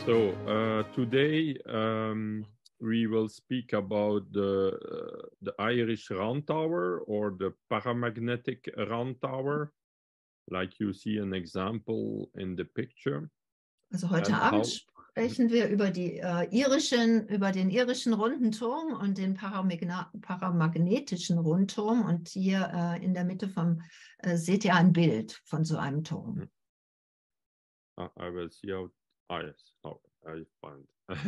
So today we will speak about the Irish Round Tower or the paramagnetic round tower, like you see an example in the picture. Also heute And Abend how- sprechen wir über über den irischen runden Turm und den paramagnetischen Rundturm. Und hier in der Mitte seht ihr ein Bild von so einem Turm. I will see how. Yes, I find.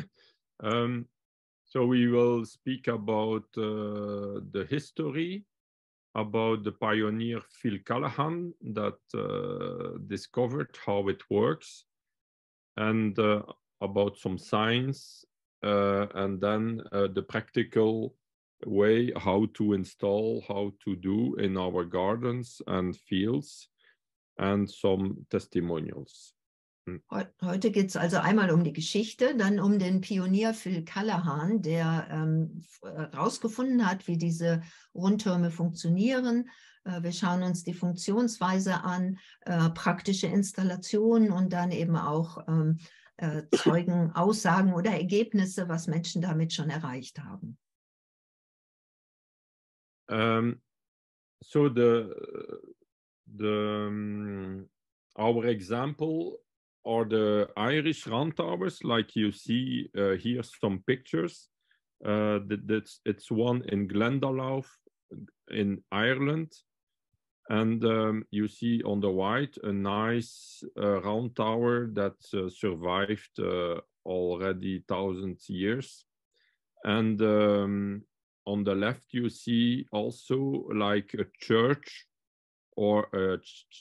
So we will speak about the history, about the pioneer Phil Callahan that discovered how it works, and about some science, and then the practical way how to install, how to do in our gardens and fields, and some testimonials. Heute geht es also einmal um die Geschichte, dann um den Pionier Phil Callahan, der herausgefunden hat, wie diese Rundtürme funktionieren. Wir schauen uns die Funktionsweise an, praktische Installationen und dann eben auch Zeugen, Aussagen oder Ergebnisse, was Menschen damit schon erreicht haben. So our example are the Irish round towers, like you see here some pictures. It's one in Glendalough in Ireland, and you see on the right a nice round tower that survived already thousands years, and on the left you see also like a church or a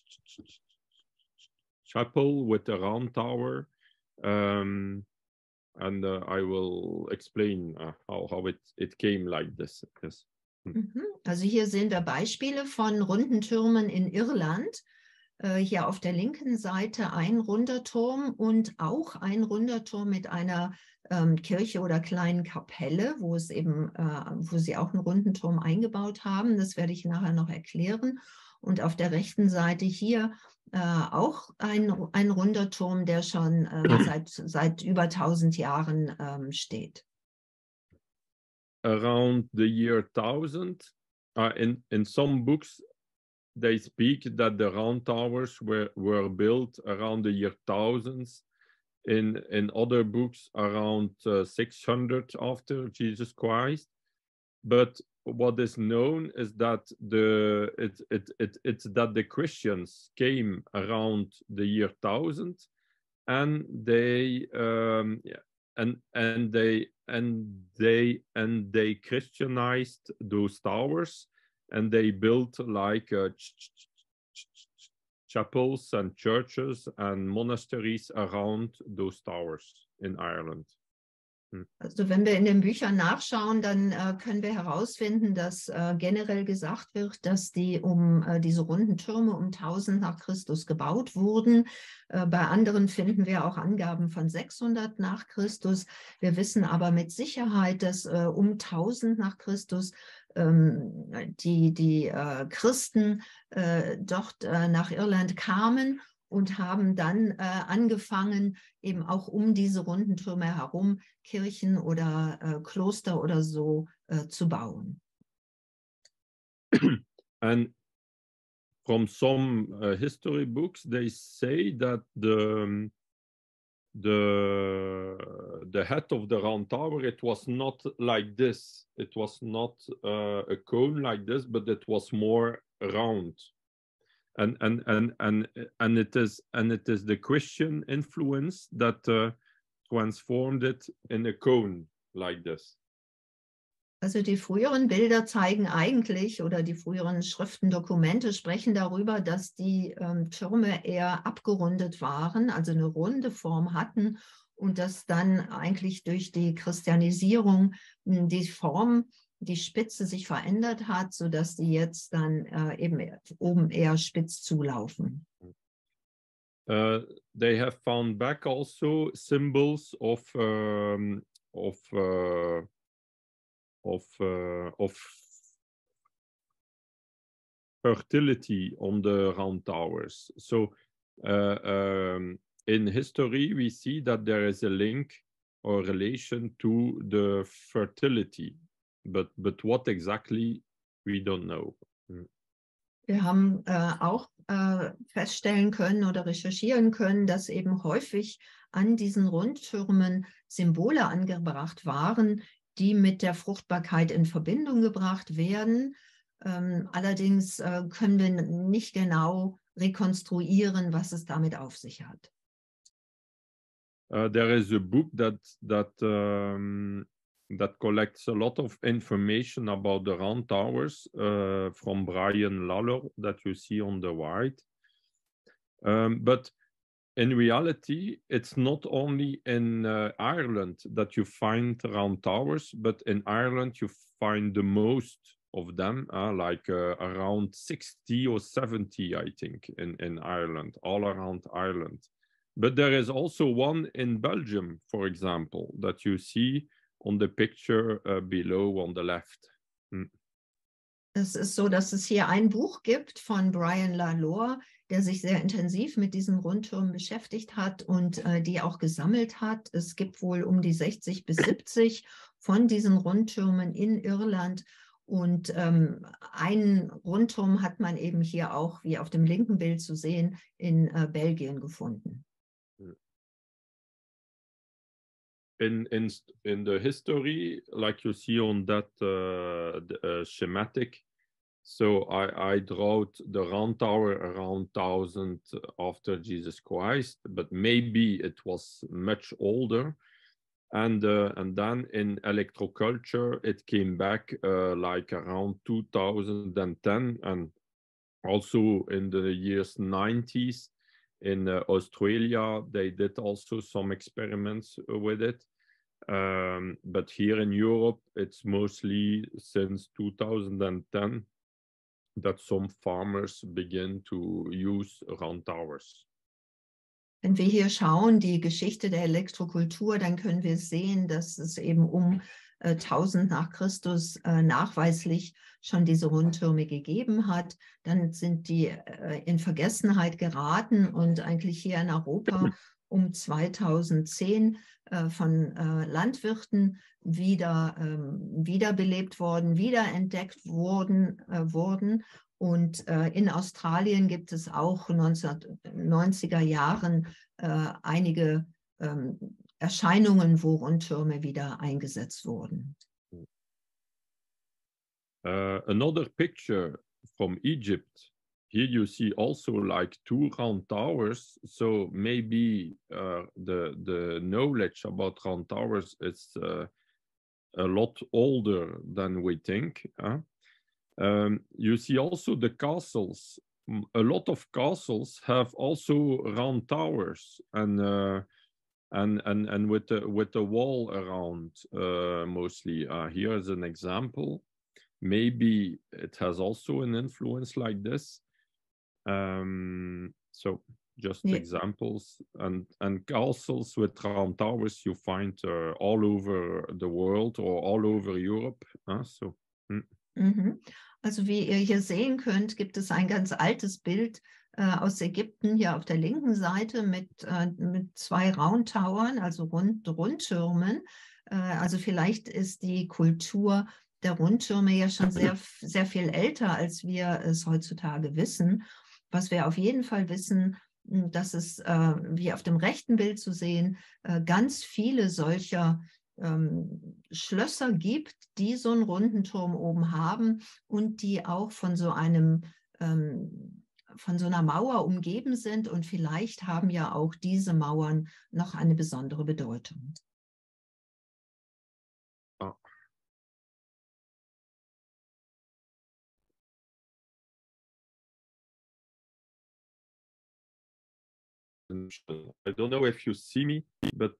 chapel with a round tower, and I will explain how it came like this. Yes. Also hier sehen wir Beispiele von runden Türmen in Irland. Hier auf der linken Seite ein runder Turm und auch ein runder Turm mit einer Kirche oder kleinen Kapelle, wo sie auch einen runden Turm eingebaut haben. Das werde ich nachher noch erklären. Und auf der rechten Seite hier auch ein runder Turm, der schon seit über 1000 Jahren steht. Around the year 1000, in some books they speak that the round towers were built around the year thousands. In other books around 600 after Jesus Christ. But what is known is that it's that the Christians came around the year 1000, and they they Christianized those towers, and they built like chapels and churches and monasteries around those towers in Ireland. Also wenn wir in den Büchern nachschauen, dann können wir herausfinden, dass generell gesagt wird, dass diese runden Türme um 1000 nach Christus gebaut wurden. Bei anderen finden wir auch Angaben von 600 nach Christus. Wir wissen aber mit Sicherheit, dass um 1000 nach Christus die Christen dort nach Irland kamen und haben dann angefangen, eben auch um diese runden Türme herum Kirchen oder Kloster oder so zu bauen. And from some history books, they say that the head of the round tower, it was not like this. It was not a cone like this, but it was more round. And it is the Christian influence that transformed it in a cone like this. Also die früheren Bilder zeigen eigentlich, oder die früheren Schriftendokumente sprechen darüber, dass die Türme eher abgerundet waren, also eine runde Form hatten und dass dann eigentlich durch die Christianisierung die Form, die Spitze sich verändert hat, sodass die jetzt dann eben oben eher spitz zulaufen. They have found back also symbols of fertility on the round towers. So in history, we see that there is a link or relation to the fertility, but what exactly, we don't know. Wir haben auch feststellen können oder recherchieren können, dass eben häufig an diesen Rundtürmen Symbole angebracht waren, die mit der Fruchtbarkeit in Verbindung gebracht werden. Allerdings können wir nicht genau rekonstruieren, was es damit auf sich hat. There is a book that collects a lot of information about the round towers from Brian Lalor that you see on the right. But in reality, it's not only in Ireland that you find round towers, but in Ireland you find the most of them, like around 60 or 70, I think, in Ireland, all around Ireland. But there is also one in Belgium, for example, that you see on the picture below on the left. Es ist so, dass es hier ein Buch gibt von Brian Lalor, der sich sehr intensiv mit diesen Rundtürmen beschäftigt hat und die auch gesammelt hat. Es gibt wohl um die 60 bis 70 von diesen Rundtürmen in Irland. Und einen Rundturm hat man eben hier auch, wie auf dem linken Bild zu sehen, in Belgien gefunden. In the history, like you see on that schematic, so I drawed the round tower around 1000 after Jesus Christ, but maybe it was much older. And then in electroculture, it came back like around 2010, and also in the years 90s in Australia, they did also some experiments with it. But here in Europe, it's mostly since 2010 that some farmers begin to use round towers. Wenn wir hier schauen, die Geschichte der Elektrokultur, dann können wir sehen, dass es eben um 1000 nach Christus nachweislich schon diese Rundtürme gegeben hat. Dann sind die in Vergessenheit geraten und eigentlich hier in Europa um 2010 von Landwirten wiederbelebt worden, wiederentdeckt wurden. Und in Australien gibt es auch 1990er Jahren einige Erscheinungen, wo Rundtürme wieder eingesetzt wurden. Another picture from Egypt. Here you see also like 2 round towers. So maybe the knowledge about round towers is a lot older than we think. You see also the castles. A lot of castles have also round towers, and with the wall around mostly. Here is an example. Maybe it has also an influence like this. So just examples, and castles with round towers you find all over the world or all over Europe. Also wie ihr hier sehen könnt, gibt es ein ganz altes Bild aus Ägypten hier auf der linken Seite mit 2 Roundtowern, also Rundtürmen. Also vielleicht ist die Kultur der Rundtürme ja schon sehr, sehr viel älter, als wir es heutzutage wissen. Was wir auf jeden Fall wissen, dass es, wie auf dem rechten Bild zu sehen, ganz viele solcher Schlösser gibt, die so einen runden Turm oben haben und die auch von so einer Mauer umgeben sind, und vielleicht haben ja auch diese Mauern noch eine besondere Bedeutung. I don't know if you see me, but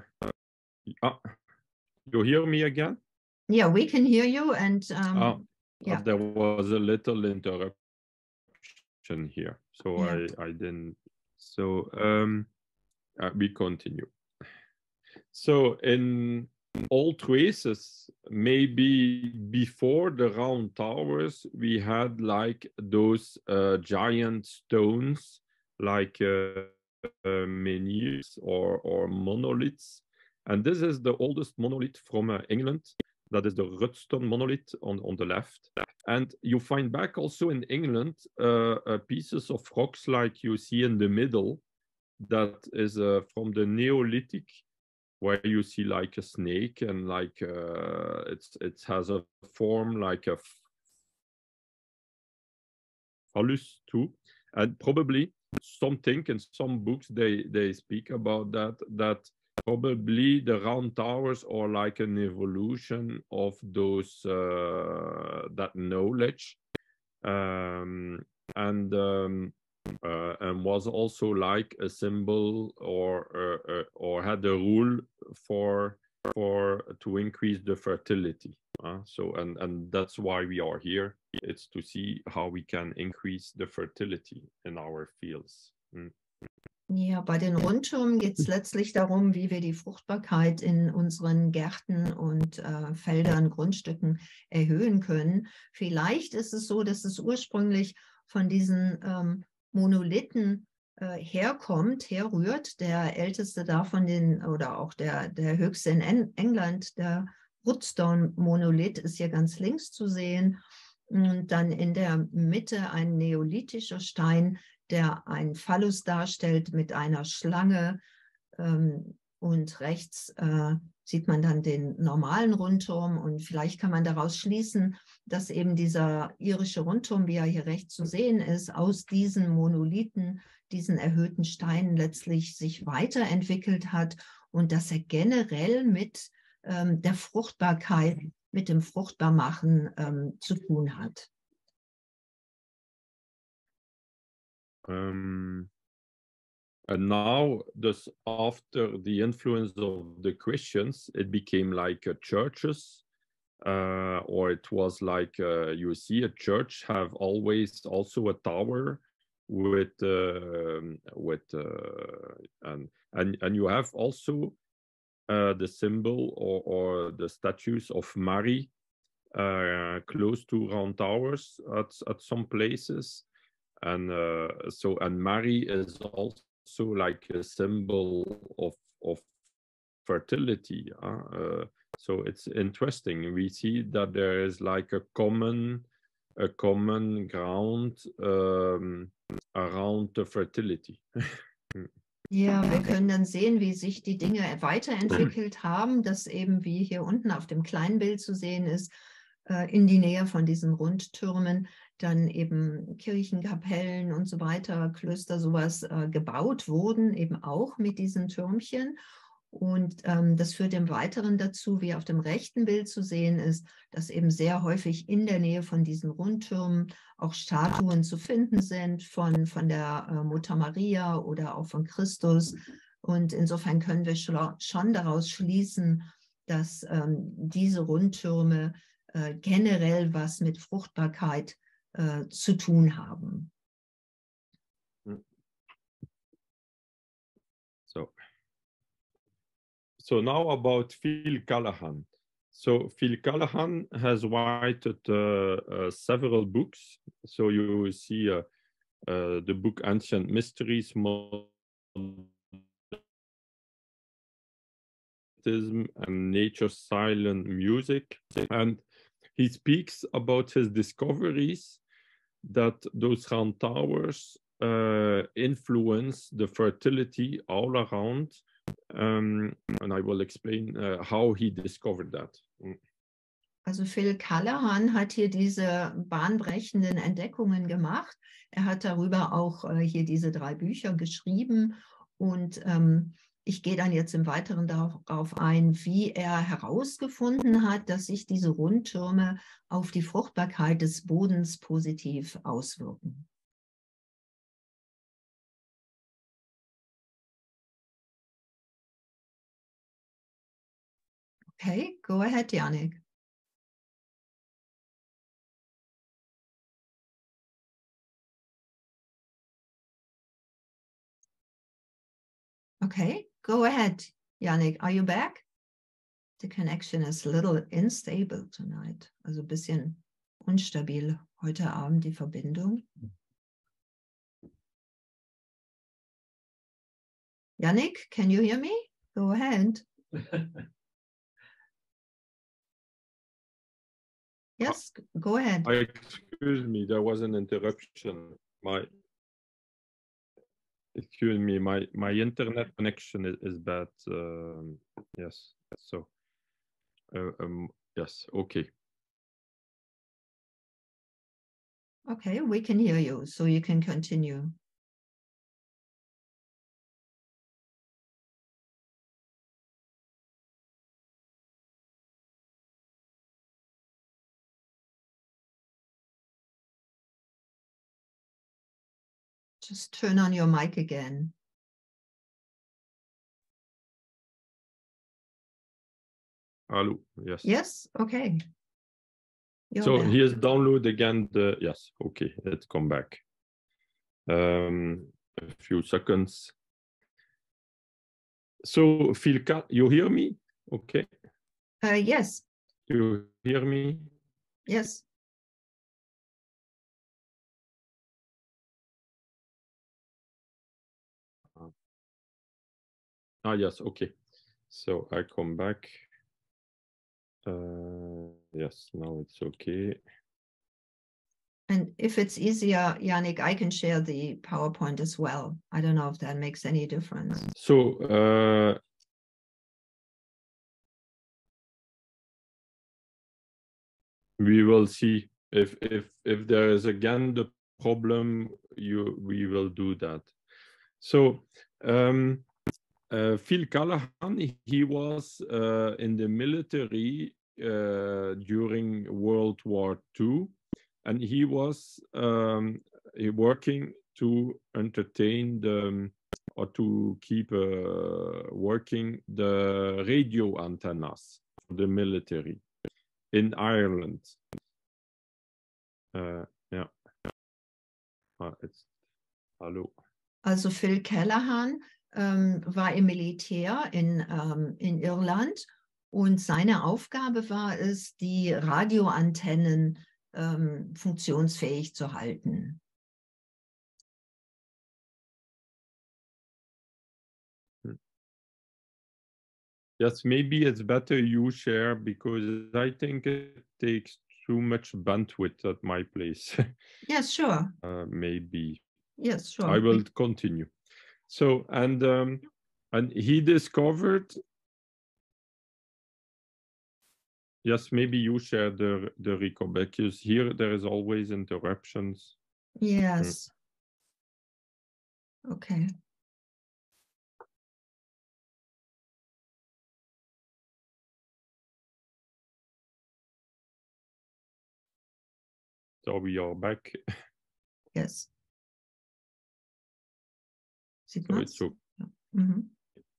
you hear me again? Yeah, we can hear you, and yeah. There was a little interruption here, so yeah. I didn't. So we continue. So in all traces, maybe before the round towers, we had like those giant stones, like menhirs or monoliths. And this is the oldest monolith from England. That is the Rutstone monolith on the left. And you find back also in England pieces of rocks like you see in the middle that is from the Neolithic, where you see like a snake and like it has a form like a phallus too. And probably something in some books they speak about that probably the round towers are like an evolution of those that knowledge, and was also like a symbol or had a rule for to increase the fertility. So and that's why we are here. It's to see how we can increase the fertility in our fields. Ja, bei den Rundtürmen geht es letztlich darum, wie wir die Fruchtbarkeit in unseren Gärten und Feldern, Grundstücken erhöhen können. Vielleicht ist es so, dass es ursprünglich von diesen Monolithen herrührt. Der älteste davon, oder auch der höchste in England, der Rutstone-Monolith, ist hier ganz links zu sehen. Und dann in der Mitte ein neolithischer Stein, der ein Phallus darstellt mit einer Schlange, und rechts sieht man dann den normalen Rundturm, und vielleicht kann man daraus schließen, dass eben dieser irische Rundturm, wie er hier rechts zu sehen ist, aus diesen Monolithen, diesen erhöhten Steinen letztlich sich weiterentwickelt hat und dass er generell mit der Fruchtbarkeit, mit dem Fruchtbarmachen zu tun hat. And now, this after the influence of the Christians, it became like churches, or it was like you see a church have always also a tower with and you have also the symbol or the statues of Mary close to round towers at some places. And and Mary is also like a symbol of fertility. So it's interesting. We see that there is like a common ground around the fertility. Ja, wir können dann sehen, wie sich die Dinge weiterentwickelt haben, dass eben, wie hier unten auf dem kleinen Bild zu sehen ist, in die Nähe von diesen Rundtürmen dann eben Kirchen, Kapellen und so weiter, Klöster, sowas gebaut wurden, eben auch mit diesen Türmchen. Und das führt im Weiteren dazu, wie auf dem rechten Bild zu sehen ist, dass eben sehr häufig in der Nähe von diesen Rundtürmen auch Statuen zu finden sind von der Mutter Maria oder auch von Christus. Und insofern können wir schon daraus schließen, dass diese Rundtürme generell was mit Fruchtbarkeit zu tun haben. So now about Phil Callahan. So Phil Callahan has written several books. So you see the book Ancient Mysteries, and Nature's Silent Music. And he speaks about his discoveries that those round towers influence the fertility all around. And I will explain how he discovered that. Also Phil Callahan hat hier diese bahnbrechenden Entdeckungen gemacht. Er hat darüber auch hier diese 3 Bücher geschrieben, und ich gehe dann jetzt im Weiteren darauf ein, wie er herausgefunden hat, dass sich diese Rundtürme auf die Fruchtbarkeit des Bodens positiv auswirken. Okay, go ahead, Yannick. Okay, go ahead, Yannick. Are you back? The connection is a little unstable tonight. Also ein bisschen unstabil heute Abend die Verbindung. Yannick, can you hear me? Go ahead. Yes, go ahead. Excuse me, there was an interruption. Excuse me, my internet connection is bad. Yes, so yes, okay. Okay, we can hear you, so you can continue. Just turn on your mic again. Hello, yes. Yes, okay. So here's download again yes, okay, let's come back. A few seconds. So Filka, you hear me? Okay. Yes. You hear me? Yes. Yes, okay. So I come back. Yes, now it's okay. And if it's easier, Yannick, I can share the PowerPoint as well. I don't know if that makes any difference. So we will see if there is again the problem, we will do that. So Phil Callahan, he was in the military during World War II, and he was working to entertain or to keep working the radio antennas for the military in Ireland. Yeah. Hallo. Also Phil Callahan war im Militär in Irland und seine Aufgabe war es, die Radioantennen funktionsfähig zu halten. Yes, maybe it's better you share because I think it takes too much bandwidth at my place. Yes, sure. Maybe. Yes, sure. I will continue. So, and he discovered. Yes, maybe you share the record because here there is always interruptions. Yes. Okay. So we are back. Yes. Sieht So man's? it's so. Ja. Mhm.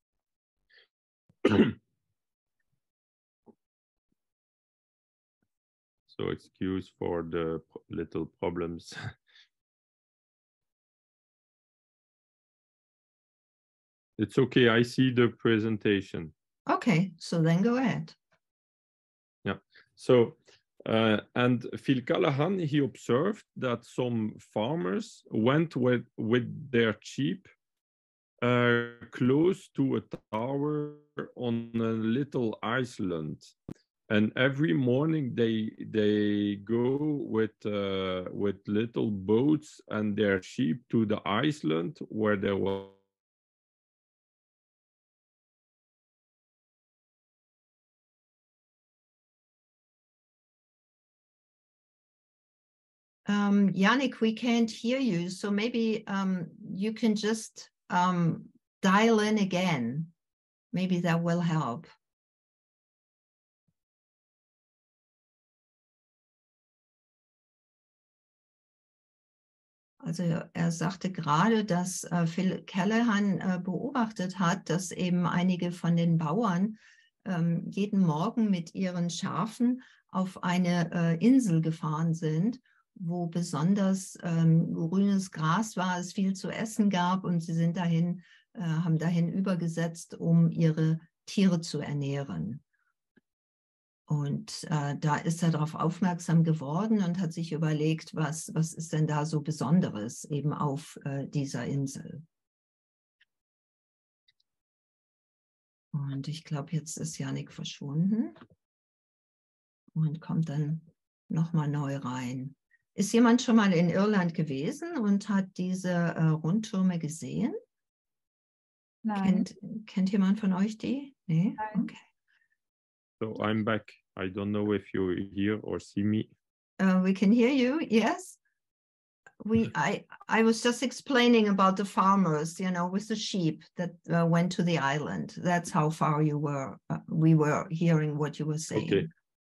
So excuse for the little problems. It's okay. I see the presentation. Okay, so then go ahead. Yeah. So, and Phil Callahan, he observed that some farmers went with their sheep close to a tower on a little island, and every morning they go with little boats and their sheep to the island where there was. Yannick, we can't hear you, so maybe you can just dial in again. Maybe that will help. Also er sagte gerade, dass Phil Callahan beobachtet hat, dass eben einige von den Bauern jeden Morgen mit ihren Schafen auf eine Insel gefahren sind, wo besonders grünes Gras war, es viel zu essen gab und sie sind dahin, haben dahin übergesetzt, um ihre Tiere zu ernähren. Und da ist er darauf aufmerksam geworden und hat sich überlegt, was ist denn da so Besonderes eben auf dieser Insel. Und ich glaube, jetzt ist Jannik verschwunden und kommt dann nochmal neu rein. Ist jemand schon mal in Irland gewesen und hat diese Rundtürme gesehen? Nein. Kennt jemand von euch die? Nee? Nein. Okay. So I'm back. I don't know if you hear or see me. We can hear you, yes. I was just explaining about the farmers, you know, with the sheep that went to the island. That's how far you were. We were hearing what you were saying. Okay.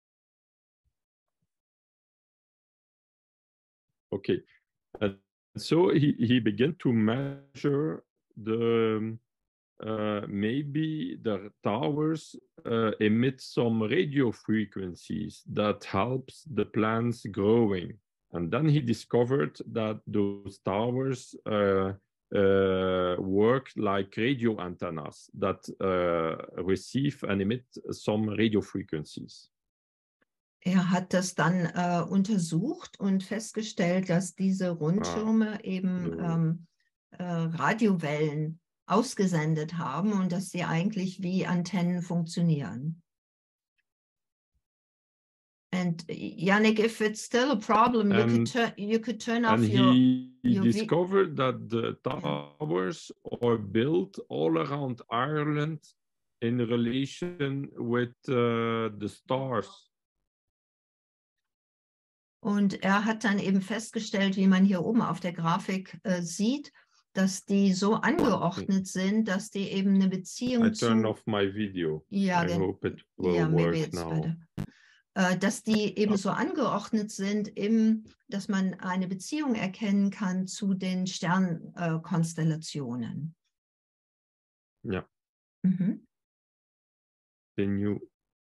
Okay. And so he began to measure the maybe the towers emit some radio frequencies that helps the plants growing. And then he discovered that those towers work like radio antennas that receive and emit some radio frequencies. Hat das dann untersucht und festgestellt, dass diese Rundtürme eben Radiowellen ausgesendet haben und dass sie eigentlich wie Antennen funktionieren. And Yannick, if it's still a problem, you could turn off your... And he discovered that the towers are built all around Ireland in relation with the stars. Und hat dann eben festgestellt, wie man hier oben auf der Grafik sieht, dass die so angeordnet sind, dass die eben eine Beziehung I turn off my video. Ja, I hope it will work now. Dass die eben so angeordnet sind, dass man eine Beziehung erkennen kann zu den Sternkonstellationen. Ja. Mhm. Continue.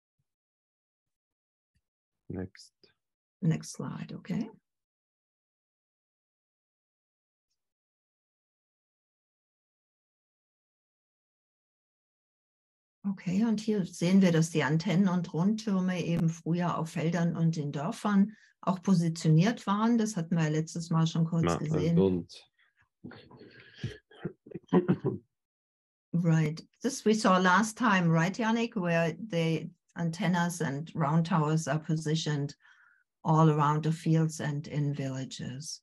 Next slide, okay. Okay, und hier sehen wir, dass die Antennen und Rundtürme eben früher auf Feldern und in Dörfern auch positioniert waren. Das hatten wir letztes Mal schon kurz gesehen. Right. This we saw last time, right, Yannick, where the antennas and round towers are positioned all around the fields and in villages.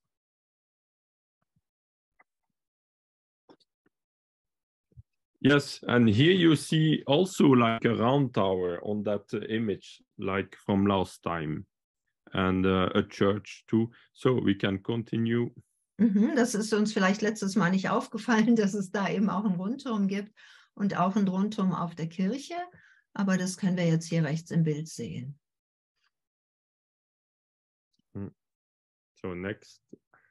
Yes, and here you see also like a round tower on that image, like from last time, and a church too. So we can continue. Das ist uns vielleicht letztes Mal nicht aufgefallen, dass es da eben auch einen Rundturm gibt und auch einen Rundturm auf der Kirche, aber das können wir jetzt hier rechts im Bild sehen. So next.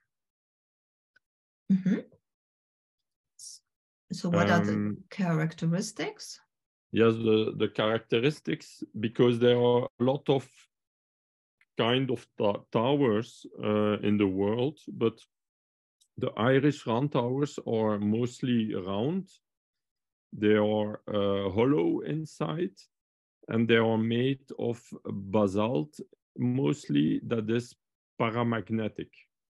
So what are the characteristics? Yes, the characteristics, because there are a lot of kind of towers in the world, but the Irish round towers are mostly round. They are hollow inside, and they are made of basalt, mostly that is paramagnetic.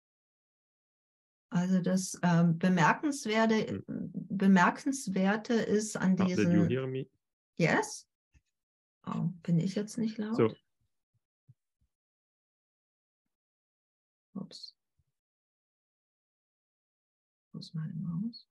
Also das Bemerkenswerte ist an diesen... Did you hear me? Yes? Oh, bin ich jetzt nicht laut? So, ups. Wo ist meine Maus?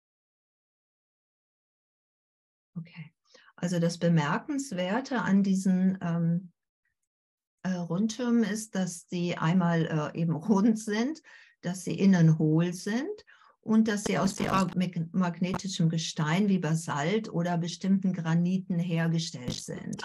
Okay. Also das Bemerkenswerte an diesen Rundtürmen ist, dass sie einmal eben rund sind, dass sie innen hohl sind und dass sie aus magnetischem Gestein wie Basalt oder bestimmten Graniten hergestellt sind.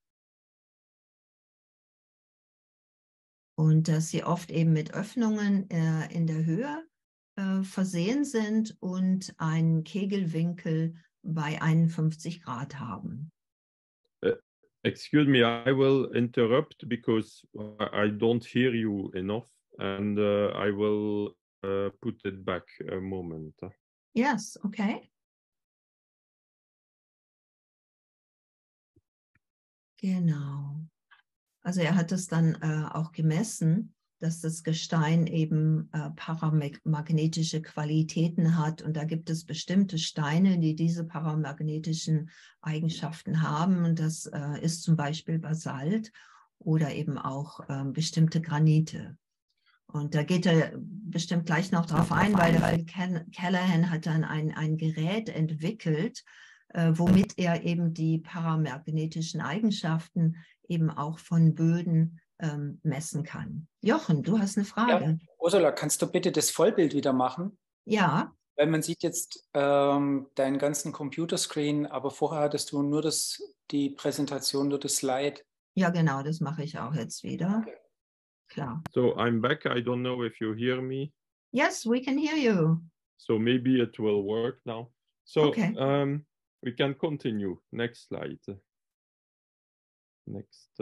Und dass sie oft eben mit Öffnungen in der Höhe versehen sind und einen Kegelwinkel bei 51 Grad haben. Excuse me, I will interrupt because I don't hear you enough. And I will put it back a moment. Yes, okay. Genau. Also hat es dann auch gemessen dass das Gestein eben paramagnetische Qualitäten hat. Und da gibt es bestimmte Steine, die diese paramagnetischen Eigenschaften haben. Und das ist zum Beispiel Basalt oder eben auch bestimmte Granite. Und da geht er bestimmt gleich noch drauf ein, weil Callahan hat dann ein Gerät entwickelt, womit er eben die paramagnetischen Eigenschaften eben auch von Böden messen kann. Jochen, du hast eine Frage. Ja, Ursula, kannst du bitte das Vollbild wieder machen? Ja. Weil man sieht jetzt deinen ganzen Computerscreen, aber vorher hattest du nur die Präsentation, nur das Slide. Ja, genau, das mache ich auch jetzt wieder. Okay. Klar. So I'm back. I don't know if you hear me. Yes, we can hear you. So maybe it will work now. So Okay. we can continue. Next slide. Next.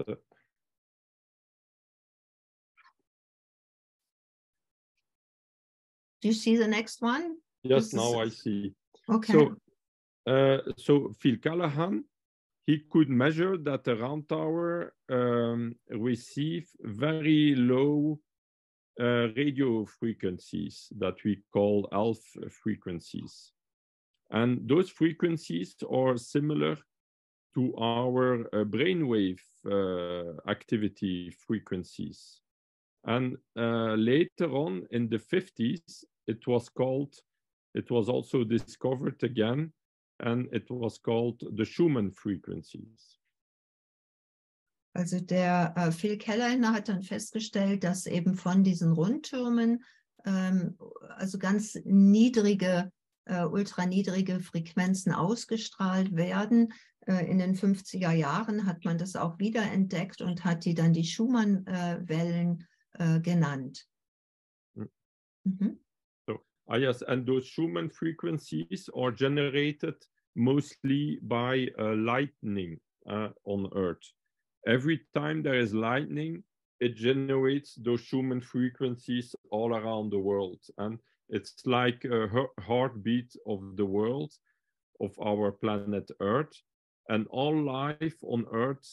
Do you see the next one? Yes, now I see. Okay. So Phil Callahan, he could measure that the round tower receive very low radio frequencies that we call alpha frequencies. And those frequencies are similar to our brainwave activity frequencies. And later on in the 50s, it was also discovered again, and it was called the Schumann frequencies. Also der Phil Callahan hat dann festgestellt, dass eben von diesen Rundtürmen also ganz niedrige, ultraniedrige Frequenzen ausgestrahlt werden. In den 50er Jahren hat man das auch wiederentdeckt und hat die dann die Schumann-Wellen genannt. Mhm. So, yes, and those Schumann frequencies are generated mostly by lightning on Earth. Every time there is lightning, it generates those Schumann frequencies all around the world. And it's like a heartbeat of the world, of our planet Earth. And all life on Earth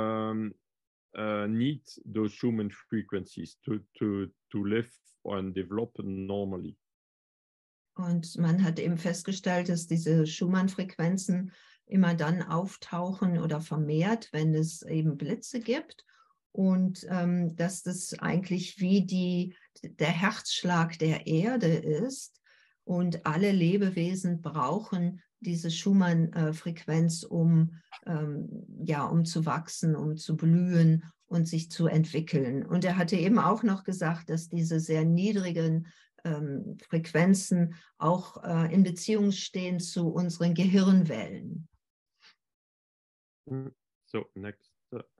need those Schumann frequencies to live and develop normally. Und man hat eben festgestellt, dass diese Schumann-Frequenzen immer dann auftauchen oder vermehrt, wenn es eben Blitze gibt. Und dass das eigentlich wie der Herzschlag der Erde ist. Und alle Lebewesen brauchen diese Schumann-Frequenz, um zu wachsen, um zu blühen und sich zu entwickeln. Und er hatte eben auch noch gesagt, dass diese sehr niedrigen Frequenzen auch in Beziehung stehen zu unseren Gehirnwellen. So next.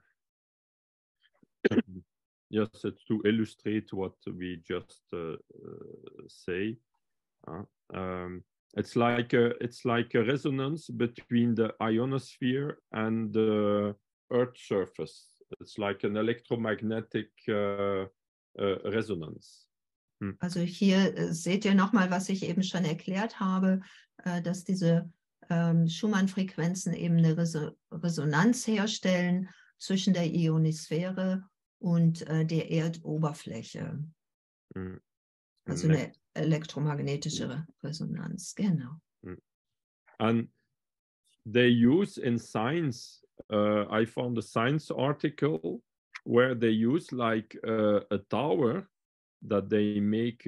Yes, it's to illustrate what we just say. It's like a resonance between the ionosphere and the Earth surface. It's like an electromagnetic resonance. Also hier seht ihr nochmal, was ich eben schon erklärt habe, dass diese Schumann-Frequenzen eben eine Resonanz herstellen zwischen der Ionosphäre und der Erdoberfläche. Also eine elektromagnetische Resonanz, genau. And they use in science, I found a science article where they use like a tower that they make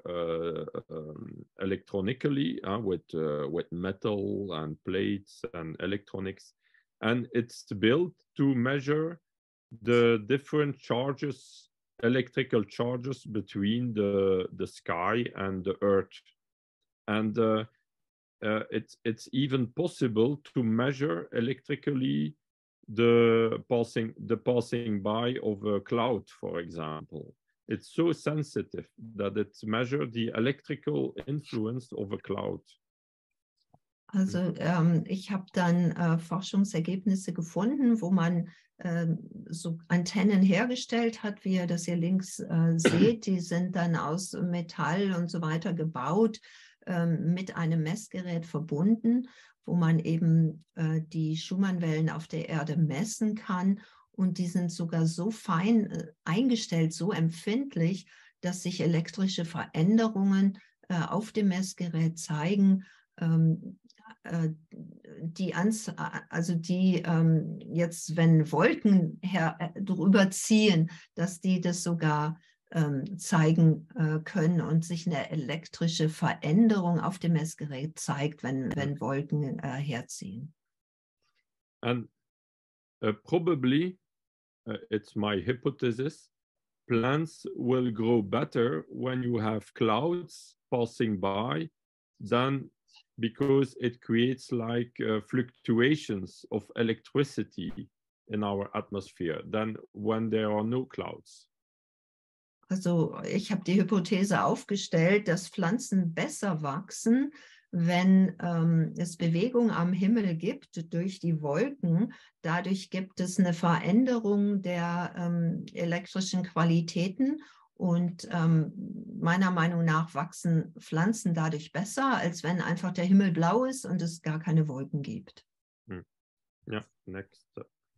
electronically with metal and plates and electronics, and it's built to measure the different charges, electrical charges between the sky and the Earth, and it's even possible to measure electrically the passing by of a cloud, for example. It's so sensitive that it measures the electrical influence of a cloud. Also ich habe dann Forschungsergebnisse gefunden, wo man so Antennen hergestellt hat, wie ihr das hier links seht. Die sind dann aus Metall und so weiter gebaut, mit einem Messgerät verbunden, wo man eben die Schumannwellen auf der Erde messen kann. und die sind sogar so fein eingestellt, so empfindlich, dass sich elektrische Veränderungen auf dem Messgerät zeigen, die jetzt, wenn Wolken drüber ziehen, dass die das sogar zeigen können und sich eine elektrische Veränderung auf dem Messgerät zeigt, wenn Wolken herziehen. And probably, it's my hypothesis, plants will grow better when you have clouds passing by than because it creates like fluctuations of electricity in our atmosphere than when there are no clouds. Also ich habe die Hypothese aufgestellt, dass Pflanzen besser wachsen, wenn es Bewegung am Himmel gibt durch die Wolken. Dadurch gibt es eine Veränderung der elektrischen Qualitäten und meiner Meinung nach wachsen Pflanzen dadurch besser, als wenn einfach der Himmel blau ist und es gar keine Wolken gibt. Yeah, next.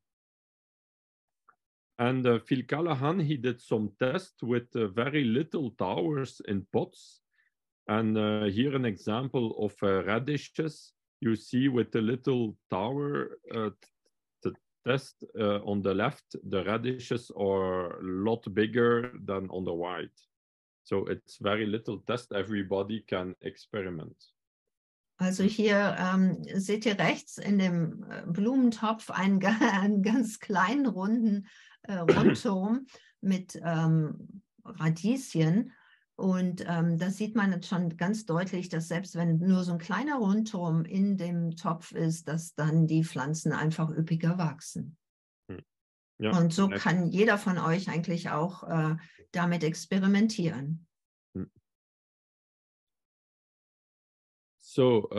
And Phil Callahan, he did some tests with very little towers in pots. And here an example of radishes. You see with the little tower test on the left, the radishes are a lot bigger than on the right. So it's very little test. Everybody can experiment. Also hier seht ihr rechts in dem Blumentopf einen ganz kleinen runden Rundturm mit Radieschen. Und da sieht man jetzt schon ganz deutlich, dass selbst wenn nur so ein kleiner Rundturm in dem Topf ist, dass dann die Pflanzen einfach üppiger wachsen. Ja, und so kann jeder von euch eigentlich auch damit experimentieren. So,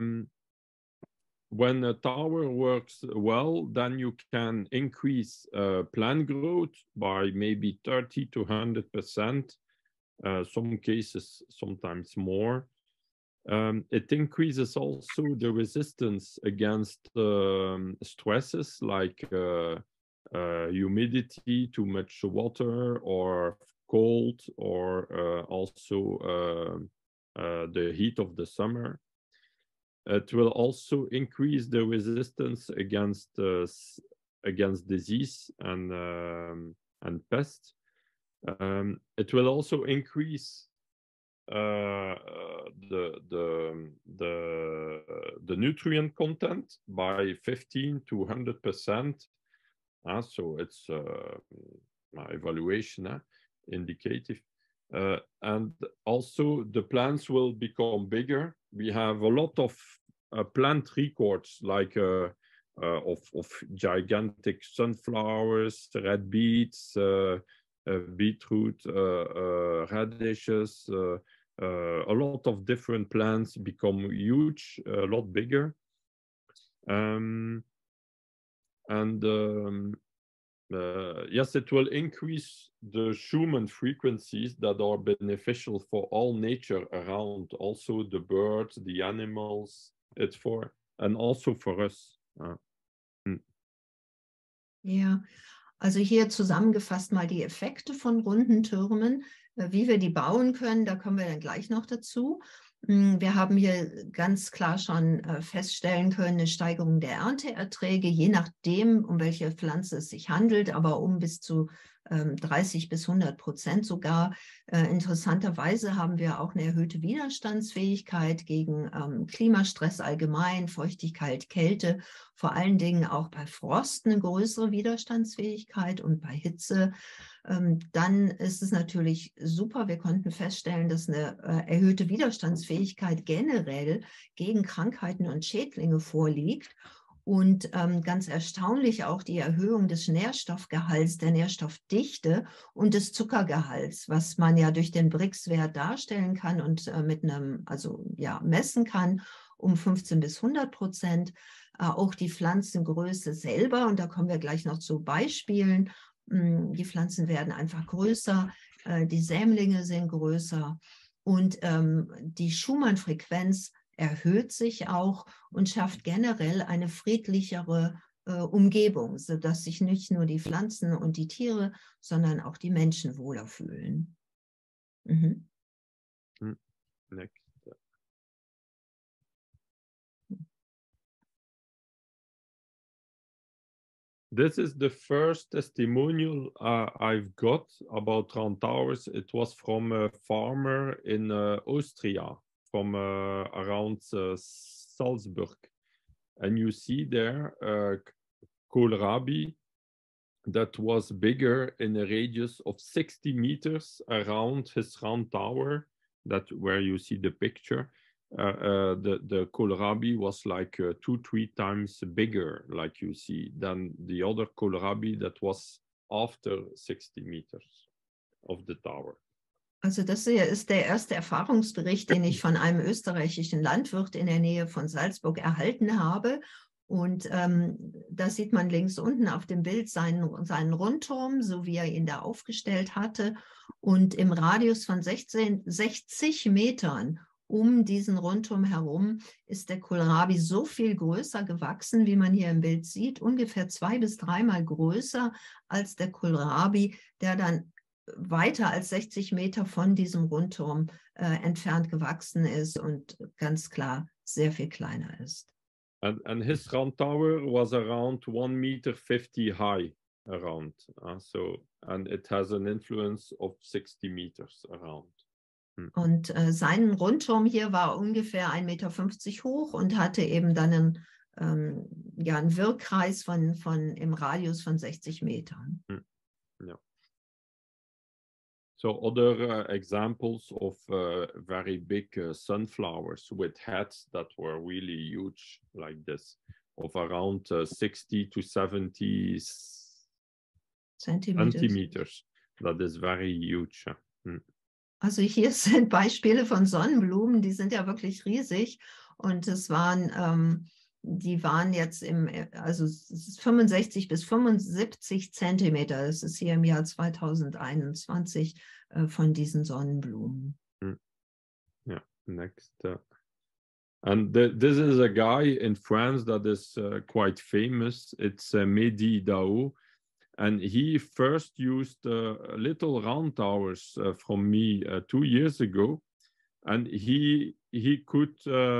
when a tower works well, then you can increase plant growth by maybe 30 to 100%. Some cases, sometimes more. It increases also the resistance against stresses like humidity, too much water, or cold, or also the heat of the summer. It will also increase the resistance against disease and pests. It will also increase the nutrient content by 15 to 100%. So it's my evaluation indicative. And also the plants will become bigger. We have a lot of plant records like of gigantic sunflowers, red beets, beetroot, radishes, a lot of different plants become huge, a lot bigger. Yes, it will increase the Schumann frequencies that are beneficial for all nature around, also the birds, the animals, it's for, and also for us. Ja, also hier zusammengefasst mal die Effekte von runden Türmen, wie wir die bauen können, da kommen wir dann gleich noch dazu. Wir haben hier ganz klar schon feststellen können, eine Steigerung der Ernteerträge, je nachdem, um welche Pflanze es sich handelt, aber um bis zu 30 bis 100% sogar. Interessanterweise haben wir auch eine erhöhte Widerstandsfähigkeit gegen Klimastress allgemein, Feuchtigkeit, Kälte, vor allen Dingen auch bei Frost eine größere Widerstandsfähigkeit und bei Hitze. Dann ist es natürlich super, wir konnten feststellen, dass eine erhöhte Widerstandsfähigkeit generell gegen Krankheiten und Schädlinge vorliegt. Und ganz erstaunlich auch die Erhöhung des Nährstoffgehalts, der Nährstoffdichte und des Zuckergehalts, was man ja durch den Brix-Wert darstellen kann und mit einem, also ja, messen kann, um 15 bis 100%. Auch die Pflanzengröße selber, und da kommen wir gleich noch zu Beispielen. Die Pflanzen werden einfach größer, die Sämlinge sind größer und die Schumann-Frequenz erhöht sich auch und schafft generell eine friedlichere Umgebung, sodass sich nicht nur die Pflanzen und die Tiere, sondern auch die Menschen wohler fühlen. Mhm. Next. This is the first testimonial I've got about round towers. It was from a farmer in Austria, from around Salzburg. And you see there kohlrabi that was bigger in a radius of 60 meters around his round tower, that where you see the picture. The kohlrabi was like 2-3 times bigger, like you see, than the other kohlrabi that was after 60 meters of the tower. Also das hier ist der erste Erfahrungsbericht, den ich von einem österreichischen Landwirt in der Nähe von Salzburg erhalten habe. Und da sieht man links unten auf dem Bild seinen Rundturm, so wie er ihn da aufgestellt hatte. Und im Radius von 60 Metern um diesen Rundturm herum ist der Kohlrabi so viel größer gewachsen, wie man hier im Bild sieht, ungefähr 2- bis 3-mal größer als der Kohlrabi, der dann weiter als 60 Meter von diesem Rundturm entfernt gewachsen ist und ganz klar sehr viel kleiner ist. And his round tower was around 1.50 meter high around. And it has an influence of 60 meters around. Und sein Rundturm hier war ungefähr 1,50 Meter hoch und hatte eben dann einen Wirkkreis von im Radius von 60 Metern. Yeah. So other examples of very big sunflowers with heads that were really huge like this, of around 60 to 70 centimeters. That is very huge. Also hier sind Beispiele von Sonnenblumen, die sind ja wirklich riesig und die waren jetzt also 65 bis 75 Zentimeter, das ist hier im Jahr 2021 von diesen Sonnenblumen. Yeah, next. And this is a guy in France that is quite famous. It's Mehdi Daou. And he first used little round towers from me 2 years ago. And he could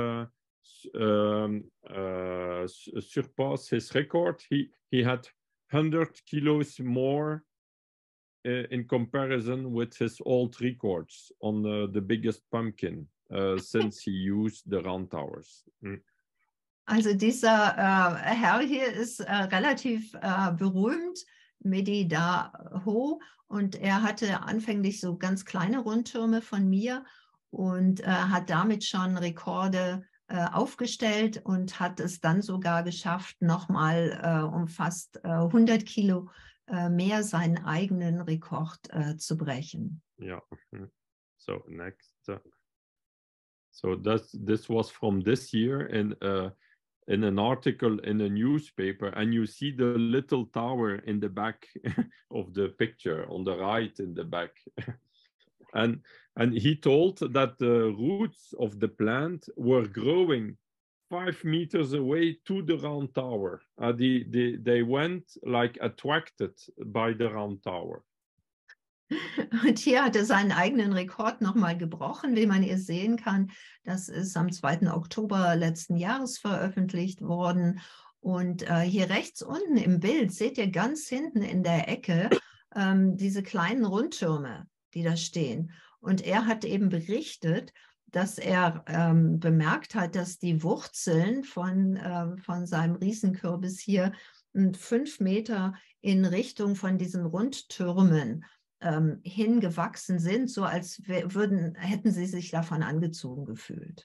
surpass his record. He had 100 kilos more in comparison with his old records on the biggest pumpkin since he used the round towers. Also dieser Herr hier ist relativ berühmt, Mehdi Daou, und er hatte anfänglich so ganz kleine Rundtürme von mir und hat damit schon Rekorde aufgestellt und hat es dann sogar geschafft, nochmal um fast 100 Kilo mehr seinen eigenen Rekord zu brechen. Yeah. So next. So this was from this year in an article in a newspaper, and you see the little tower in the back of the picture, on the right in the back. And he told that the roots of the plant were growing 5 meters away to the round tower. They went like attracted by the round tower. Und hier hat er seinen eigenen Rekord nochmal gebrochen, wie man hier sehen kann. Das ist am 2. Oktober letzten Jahres veröffentlicht worden. Und hier rechts unten im Bild seht ihr ganz hinten in der Ecke diese kleinen Rundtürme, die da stehen. Und er hat eben berichtet, dass er bemerkt hat, dass die Wurzeln von seinem Riesenkürbis hier 5 Meter in Richtung von diesen Rundtürmen hingewachsen sind, so als hätten sie sich davon angezogen gefühlt.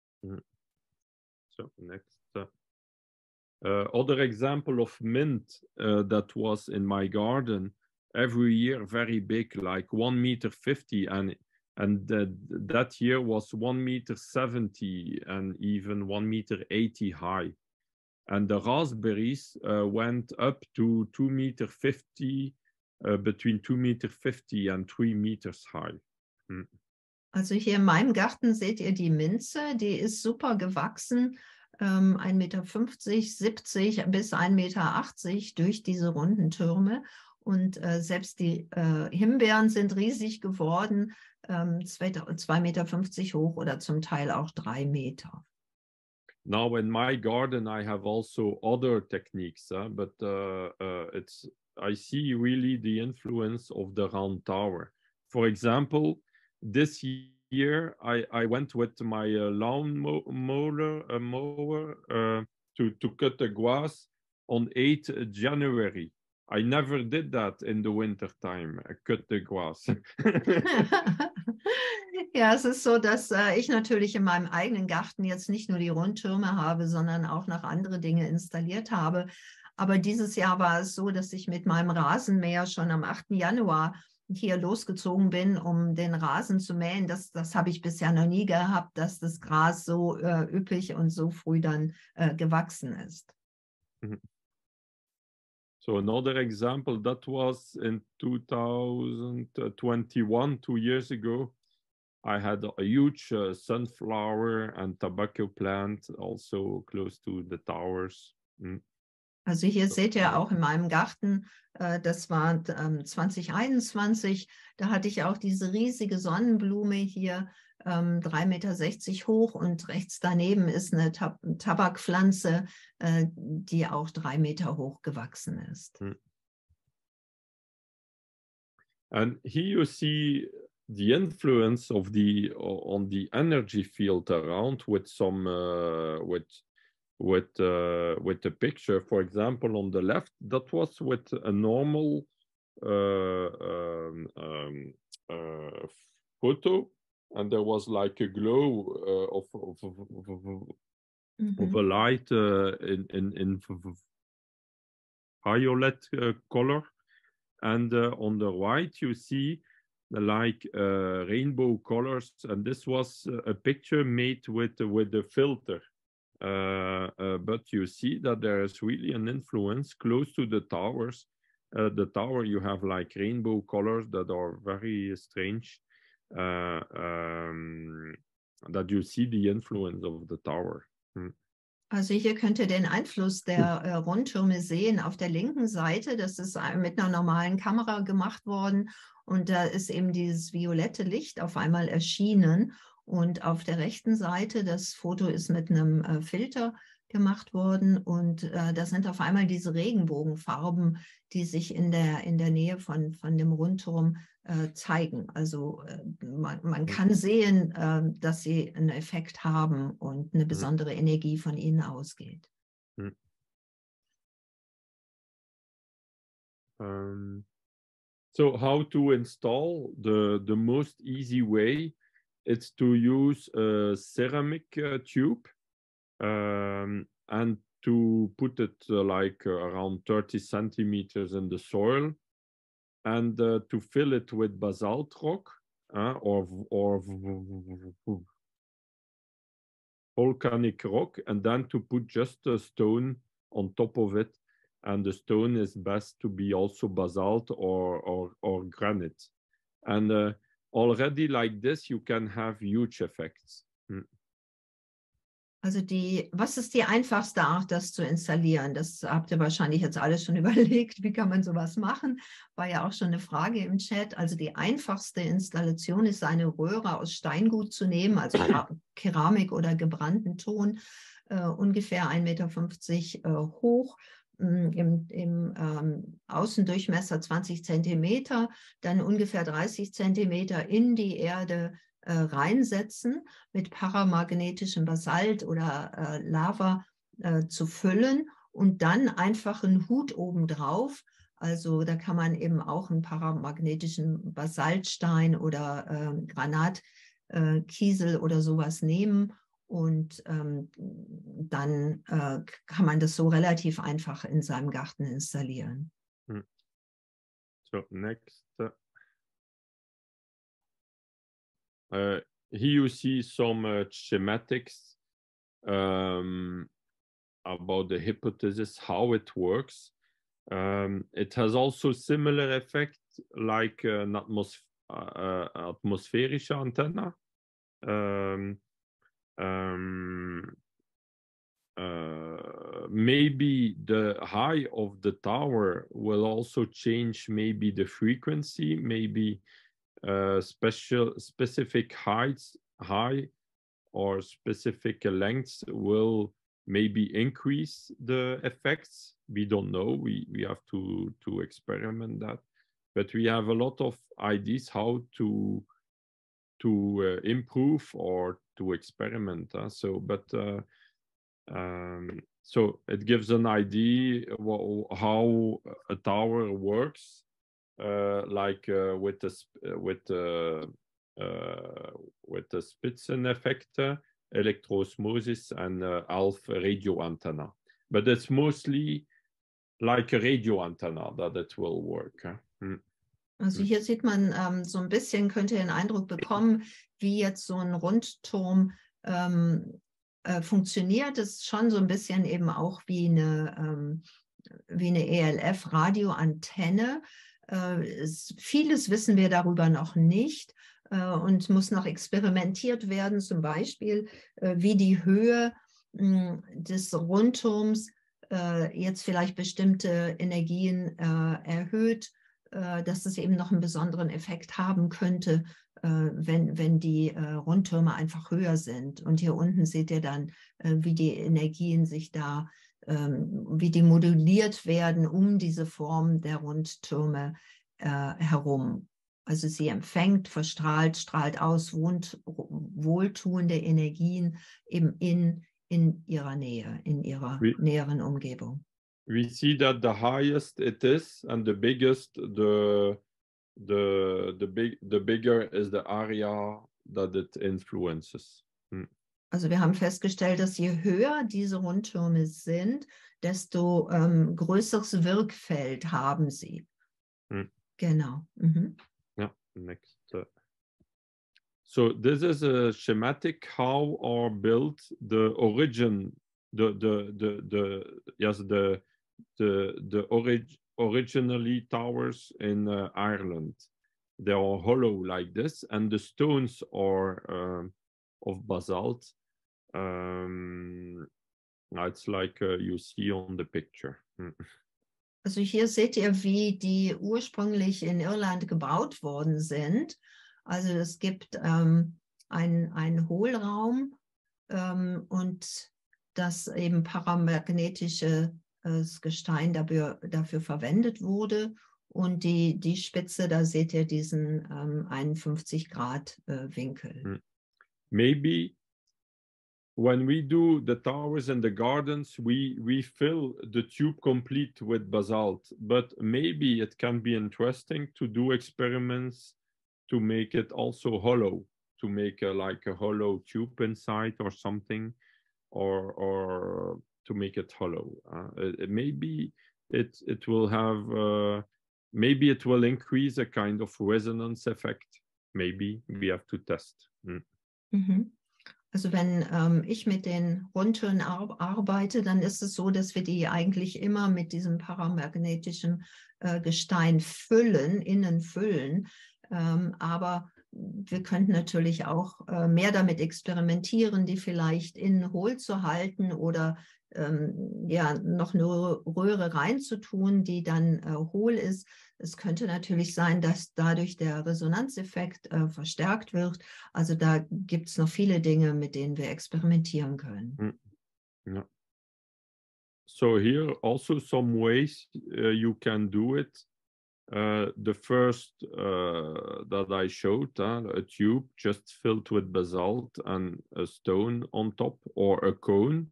So next. Other example of mint that was in my garden every year, very big, like 1.50 meter, and that year was 1.70 meter and even 1.80 meter high. And the raspberries went up to 2.50 meter, between 2.50 meter and 3 meters high. Also hier in meinem Garten seht ihr die Minze, die ist super gewachsen. 1,50 Meter, 70 bis 1,80 Meter durch diese runden Türme. Und selbst die Himbeeren sind riesig geworden, 2,50 Meter hoch oder zum Teil auch 3 Meter. Now in my garden, I have also other techniques, but I see really the influence of the round tower. For example, this year I went with my lawn mower to cut the grass on 8th January. I never did that in the winter time, cut the grass. Ja, es ist so, dass ich natürlich in meinem eigenen Garten jetzt nicht nur die Rundtürme habe, sondern auch noch andere Dinge installiert habe. Aber dieses Jahr war es so, dass ich mit meinem Rasenmäher schon am 8. Januar hier losgezogen bin, um den Rasen zu mähen. Das habe ich bisher noch nie gehabt, dass das Gras so üppig und so früh dann gewachsen ist. So another example, that was in 2021, 2 years ago. I had a huge sunflower and tobacco plant also close to the towers. Also hier seht ihr auch in meinem Garten, das war 2021, da hatte ich auch diese riesige Sonnenblume hier, 3,60 Meter hoch, und rechts daneben ist eine Tabakpflanze, die auch 3 Meter hoch gewachsen ist. And here you see the influence of on the energy field around with some with the picture. For example, on the left, that was with a normal photo, and there was like a glow of a light in violet color, and on the right you see like rainbow colors, and this was a picture made with the filter. But you see that there is really an influence close to the towers. The tower, you have like rainbow colors that are very strange, that you see the influence of the tower. Also hier könnt ihr den Einfluss der Rundtürme sehen. Auf der linken Seite, das ist mit einer normalen Kamera gemacht worden, und da ist eben dieses violette Licht auf einmal erschienen. Und auf der rechten Seite, das Foto ist mit einem Filter gemacht worden, und da sind auf einmal diese Regenbogenfarben, die sich in der Nähe von dem Rundturm zeigen. Also man kann sehen, dass sie einen Effekt haben und eine besondere Energie von ihnen ausgeht. So how to install the most easy way? It's to use a ceramic tube and to put it like around 30 centimeters in the soil, and to fill it with basalt rock or volcanic rock, and then to put just a stone on top of it. And the stone is best to be also basalt or granite. And already like this, you can have huge effects. Also was ist die einfachste Art, das zu installieren? Das habt ihr wahrscheinlich jetzt alles schon überlegt. Wie kann man sowas machen? War ja auch schon eine Frage im Chat. Also die einfachste Installation ist, eine Röhre aus Steingut zu nehmen, also Keramik oder gebrannten Ton, ungefähr 1,50 Meter hoch, im Außendurchmesser 20 Zentimeter, dann ungefähr 30 Zentimeter in die Erde reinsetzen, mit paramagnetischem Basalt oder Lava zu füllen, und dann einfach einen Hut obendrauf. Also da kann man eben auch einen paramagnetischen Basaltstein oder Granatkiesel oder sowas nehmen, und dann kann man das so relativ einfach in seinem Garten installieren. So next. Here you see some schematics about the hypothesis, how it works. It has also similar effect like an atmosphärische Antenna. maybe the height of the tower will also change, maybe the frequency, maybe specific heights, high or specific lengths will maybe increase the effects. We don't know. We have to experiment that, but we have a lot of ideas how to improve or to experiment. So it gives an idea how a tower works, like with the Spitzeneffekte, electroosmosis, and ALF radio antenna. But it's mostly like a radio antenna that it will work. Also hier sieht man so ein bisschen, könnte den Eindruck bekommen, wie jetzt so ein Rundturm funktioniert. Es ist schon so ein bisschen eben auch wie eine ELF-Radioantenne. Vieles wissen wir darüber noch nicht und muss noch experimentiert werden, zum Beispiel wie die Höhe des Rundturms jetzt vielleicht bestimmte Energien erhöht, dass es eben noch einen besonderen Effekt haben könnte, wenn die Rundtürme einfach höher sind. Und hier unten seht ihr dann, wie die Energien sich da, wie die moduliert werden um diese Form der Rundtürme herum. Also sie empfängt, verstrahlt, strahlt aus wohltuende Energien eben in ihrer Nähe, in ihrer näheren Umgebung. We see that the highest it is and the biggest, the bigger is the area that it influences. Also wir haben festgestellt, dass je höher diese Rundtürme sind, desto größeres Wirkfeld haben sie. Genau. Yeah, next. So this is a schematic how are built the origin, originally towers in Ireland. They are hollow like this, and the stones are of basalt. It's like you see on the picture. Also hier seht ihr, wie die ursprünglich in Irland gebaut worden sind. Also es gibt einen Hohlraum und das eben paramagnetisches Gestein dafür verwendet wurde. Und die Spitze, da seht ihr diesen 51 Grad Winkel. Maybe when we do the towers and the gardens, we fill the tube complete with basalt. But maybe it can be interesting to do experiments to make it also hollow, to make like a hollow tube inside or something, or to make it hollow. Maybe it will have, maybe it will increase a kind of resonance effect. Maybe we have to test. Also wenn ich mit den Rundtürmen arbeite, dann ist es so, dass wir die eigentlich immer mit diesem paramagnetischen Gestein innen füllen. Aber wir könnten natürlich auch mehr damit experimentieren, die vielleicht innen hohl zu halten oder noch eine Röhre reinzutun, die dann hohl ist. Es könnte natürlich sein, dass dadurch der Resonanzeffekt verstärkt wird. Also da gibt es noch viele Dinge, mit denen wir experimentieren können. Yeah. So here also some ways you can do it. The first that I showed, a tube just filled with basalt and a stone on top, or a cone.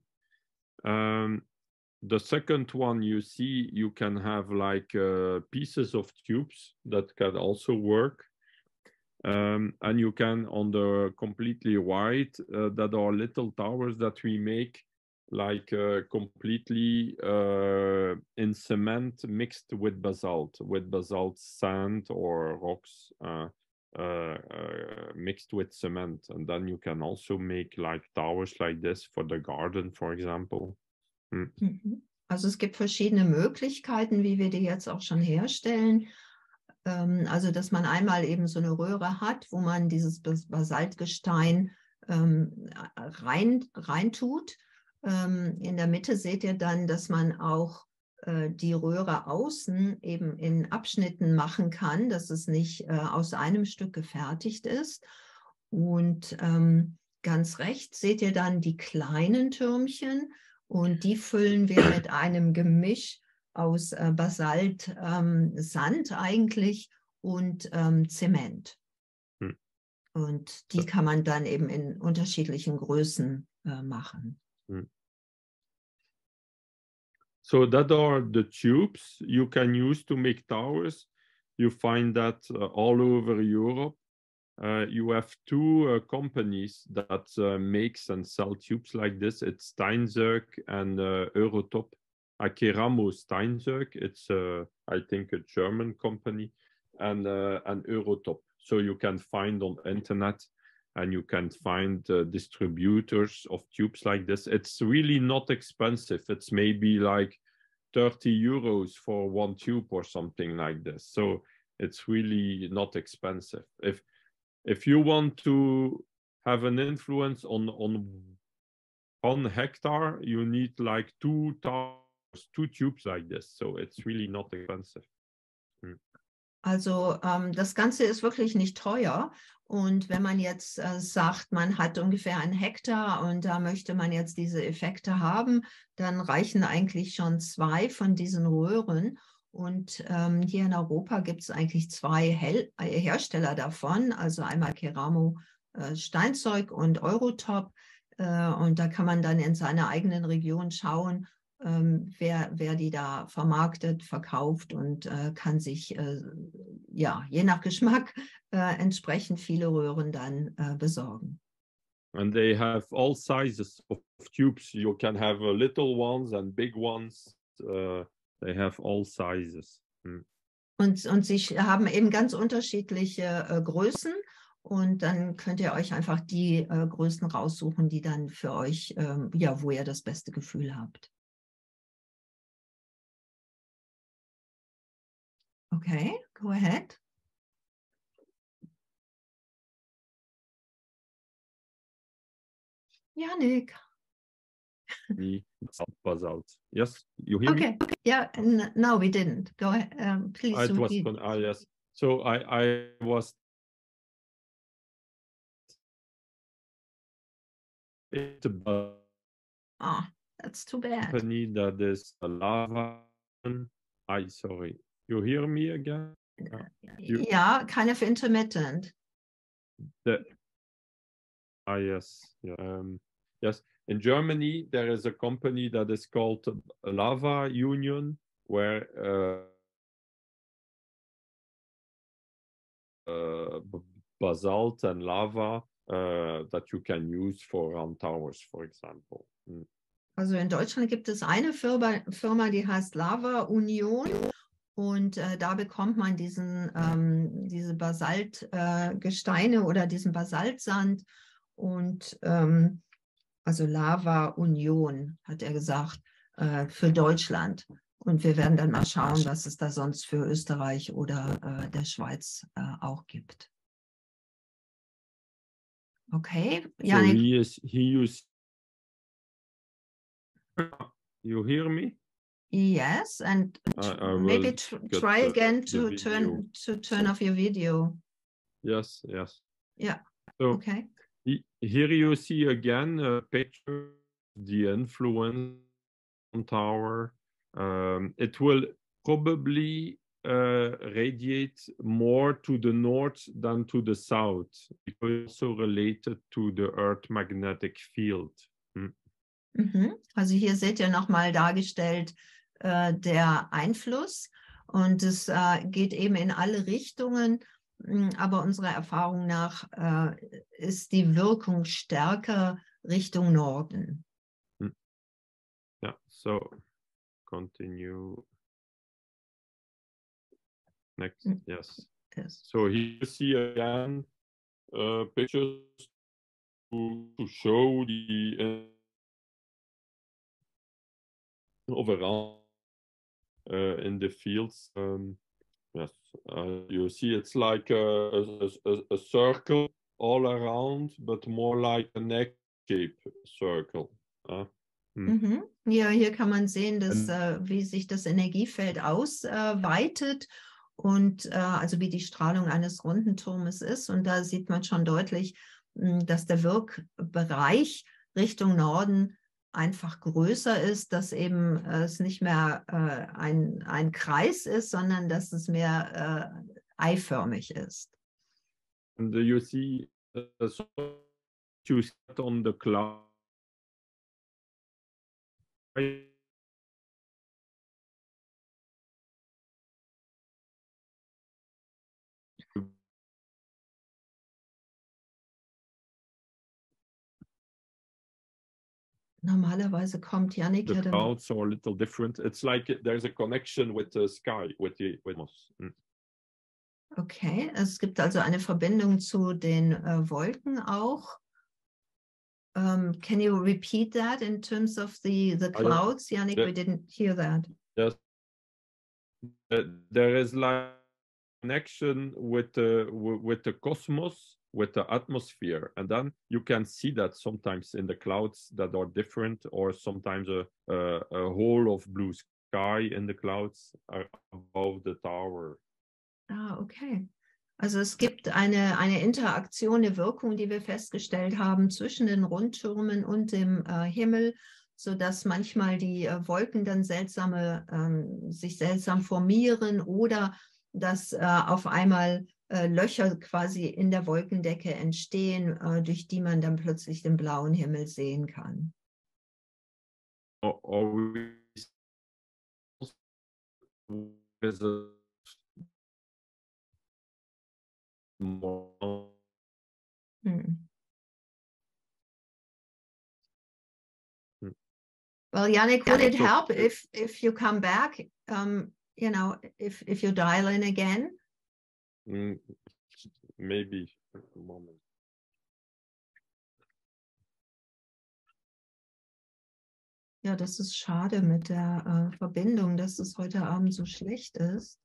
The second one you see, you can have like pieces of tubes that can also work. And you can, on the completely white, that are little towers that we make like completely in cement mixed with basalt sand or rocks mixed with cement. And then you can also make like towers like this for the garden, for example. Also es gibt verschiedene Möglichkeiten, wie wir die jetzt auch schon herstellen. Also dass man einmal eben so eine Röhre hat, wo man dieses Basaltgestein rein tut. In der Mitte seht ihr dann, dass man auch die Röhre außen eben in Abschnitten machen kann, dass es nicht aus einem Stück gefertigt ist. Und ganz rechts seht ihr dann die kleinen Türmchen und die füllen wir mit einem Gemisch aus Basalt, Sand eigentlich und Zement. Und die kann man dann eben in unterschiedlichen Größen machen. So that are the tubes you can use to make towers. You find that all over Europe. You have two companies that makes and sell tubes like this. It's Steinzerk and Eurotop. Akeramo Steinzerk, it's I think a German company, and Eurotop. So you can find on internet, and you can find distributors of tubes like this. It's really not expensive. It's maybe like 30 euros for one tube or something like this. So it's really not expensive. If you want to have an influence on 1 hectare, you need like 2 tubes like this. So it's really not expensive. Also das Ganze ist wirklich nicht teuer. Und wenn man jetzt sagt, man hat ungefähr 1 Hektar und da möchte man jetzt diese Effekte haben, dann reichen eigentlich schon 2 von diesen Röhren. Und hier in Europa gibt es eigentlich 2 Hersteller davon, also einmal Keramo Steinzeug und Eurotop. Und da kann man dann in seiner eigenen Region schauen, wer die da vermarktet, verkauft und kann sich ja, je nach Geschmack entsprechend viele Röhren dann besorgen. And they have all sizes of tubes. You can have little ones and big ones. They have all sizes. Und sie haben eben ganz unterschiedliche Größen. Und dann könnt ihr euch einfach die Größen raussuchen, die dann für euch, ja, wo ihr das beste Gefühl habt. Okay, go ahead. Yannick. Basalt. Yes, you hear me? Okay, yeah, no, we didn't. Go ahead, please. Yes. So I was Oh, that's too bad. Company that is a lava. Sorry. You hear me again? Yeah, kind of intermittent. Yes. Yes. In Germany, there is a company that is called Lava Union, where basalt and lava that you can use for round towers, for example. Also in Deutschland gibt es eine Firma, die heißt Lava Union. Und da bekommt man diese Basaltgesteine oder diesen Basaltsand. Und also Lava Union, hat er gesagt, für Deutschland. Und wir werden dann mal schauen, was es da sonst für Österreich oder der Schweiz auch gibt. Okay, Yannick. So you hear me? Yes, and maybe try again to turn off your video. Yes. Yeah. So okay. Here you see again a picture of the influence on tower. It will probably radiate more to the north than to the south, because also related to the Earth magnetic field. Also hier seht ihr nochmal dargestellt der Einfluss und es geht eben in alle Richtungen, aber unserer Erfahrung nach ist die Wirkung stärker Richtung Norden. Yeah, so continue. Next, yes. So here you see again pictures to show the overall in the fields. Yes, you see it's like a circle all around, but more like an egg-shaped circle. Mhm. Ja, hier kann man sehen, dass, And wie sich das Energiefeld ausweitet und also wie die Strahlung eines runden Turmes ist. Und da sieht man schon deutlich, dass der Wirkbereich Richtung Norden einfach größer ist, dass eben es nicht mehr ein Kreis ist, sondern dass es mehr eiförmig ist. you see, so you sit on the cloud. Normalerweise kommt Yannick The ja dann. clouds are a little different. It's like there's a connection with the sky, with us. Okay, es gibt also eine Verbindung zu den Wolken auch. Can you repeat that in terms of the clouds? Yannick, we didn't hear that. Yes, there is like connection with the cosmos, with the atmosphere, and then you can see that sometimes in the clouds that are different, or sometimes a whole of blue sky in the clouds above the tower. Ah, okay. Also es gibt eine Interaktion, eine Wirkung, die wir festgestellt haben zwischen den Rundtürmen und dem Himmel, sodass manchmal die Wolken dann sich seltsam formieren oder dass auf einmal Löcher quasi in der Wolkendecke entstehen, durch die man dann plötzlich den blauen Himmel sehen kann. Well, Yannick, would it help if you come back, you know, if you dial in again? Maybe at the moment. Ja, das ist schade mit der Verbindung, dass es heute Abend so schlecht ist.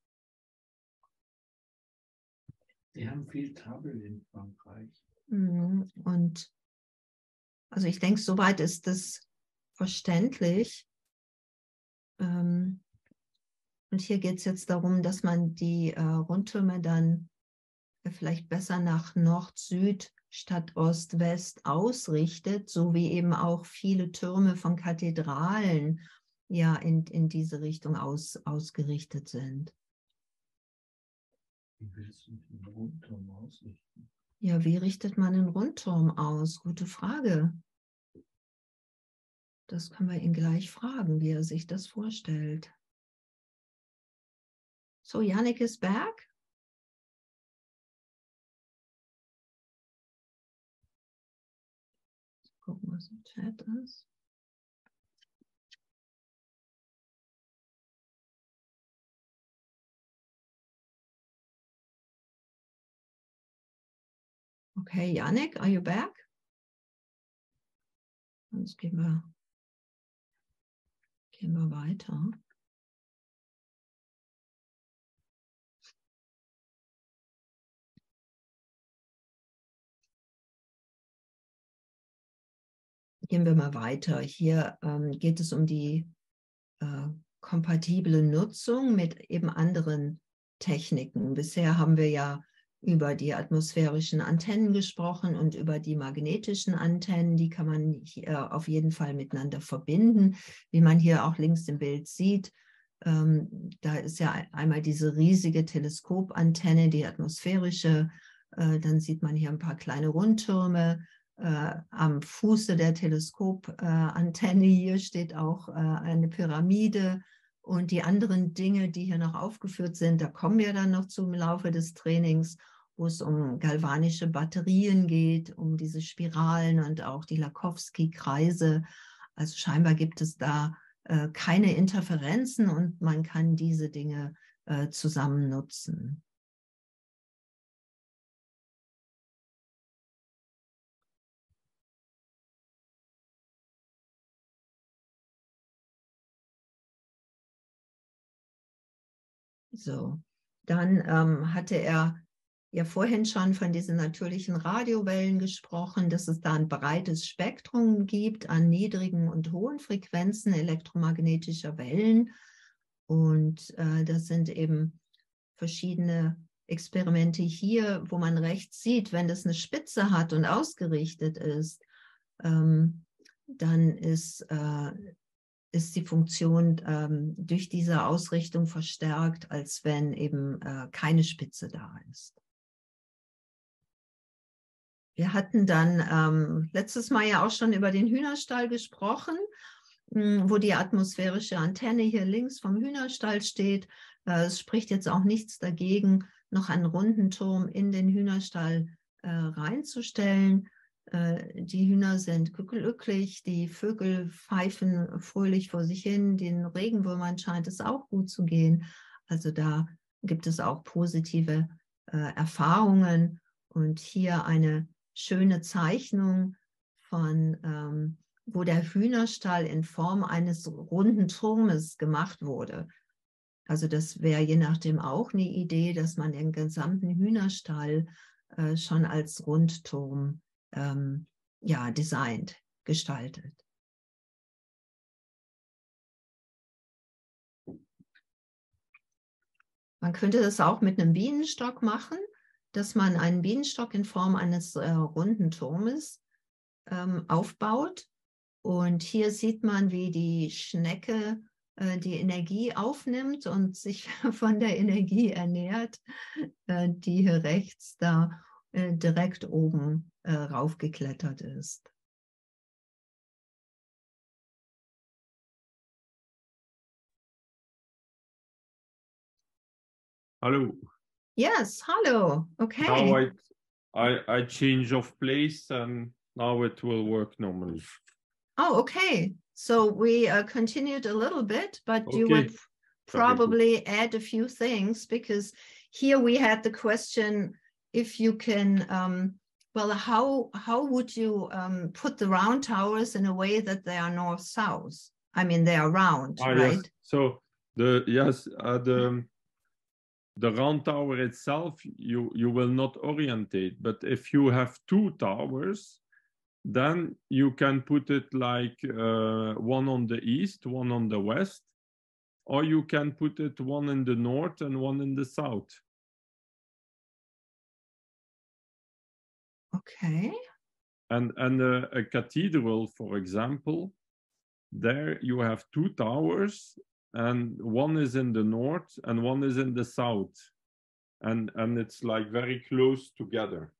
Die haben viel Kabel in Frankreich. Und also ich denke, soweit ist es verständlich. Und hier geht es jetzt darum, dass man die Rundtürme dann vielleicht besser nach Nord, Süd statt Ost, West ausrichtet, so wie eben auch viele Türme von Kathedralen ja in diese Richtung ausgerichtet sind. Wie willst du den Rundturm ausrichten? Ja, wie richtet man einen Rundturm aus? Gute Frage. Das können wir ihn gleich fragen, wie er sich das vorstellt. So, Yannick is back. Gucken, was im Chat ist. Okay, Yannick, are you back? Sonst gehen wir weiter. Gehen wir mal weiter. Hier geht es um die kompatible Nutzung mit eben anderen Techniken. Bisher haben wir ja über die atmosphärischen Antennen gesprochen und über die magnetischen Antennen. Die kann man hier auf jeden Fall miteinander verbinden. Wie man hier auch links im Bild sieht, da ist ja einmal diese riesige Teleskopantenne, die atmosphärische. Dann sieht man hier ein paar kleine Rundtürme. Am Fuße der Teleskopantenne hier steht auch eine Pyramide und die anderen Dinge, die hier noch aufgeführt sind, da kommen wir dann noch zum Laufe des Trainings, wo es um galvanische Batterien geht, um diese Spiralen und auch die Lakowski-Kreise. Also scheinbar gibt es da keine Interferenzen und man kann diese Dinge zusammen nutzen. So, dann hatte er ja vorhin schon von diesen natürlichen Radiowellen gesprochen, dass es da ein breites Spektrum gibt an niedrigen und hohen Frequenzen elektromagnetischer Wellen. Und das sind eben verschiedene Experimente hier, wo man rechts sieht, wenn das eine Spitze hat und ausgerichtet ist, dann ist die Funktion durch diese Ausrichtung verstärkt, als wenn eben keine Spitze da ist. Wir hatten dann letztes Mal ja auch schon über den Hühnerstall gesprochen, wo die atmosphärische Antenne hier links vom Hühnerstall steht. Es spricht jetzt auch nichts dagegen, noch einen runden Turm in den Hühnerstall reinzustellen. Die Hühner sind glücklich, die Vögel pfeifen fröhlich vor sich hin, den Regenwürmern scheint es auch gut zu gehen. Also da gibt es auch positive Erfahrungen. Und hier eine schöne Zeichnung von, wo der Hühnerstall in Form eines runden Turmes gemacht wurde. Also das wäre je nachdem auch eine Idee, dass man den gesamten Hühnerstall schon als Rundturm ja, designt, gestaltet. Man könnte das auch mit einem Bienenstock machen, dass man einen Bienenstock in Form eines runden Turmes aufbaut. Und hier sieht man, wie die Schnecke die Energie aufnimmt und sich von der Energie ernährt, die hier rechts da direkt oben raufgeklettert ist. Hello. Yes, hello. Okay. Now I change of place and now it will work normally. Oh, okay. So we continued a little bit, but Okay. you would Very good. probably add a few things, because here we had the question if you can, well, how would you put the round towers in a way that they are north-south? I mean, they are round, right? Yes. So the round tower itself, you will not orientate, but if you have two towers, then you can put it like one on the east, one on the west, or you can put it one in the north and one in the south. Okay. And a cathedral, for example, there you have two towers, and one is in the north and one is in the south, and it's like very close together.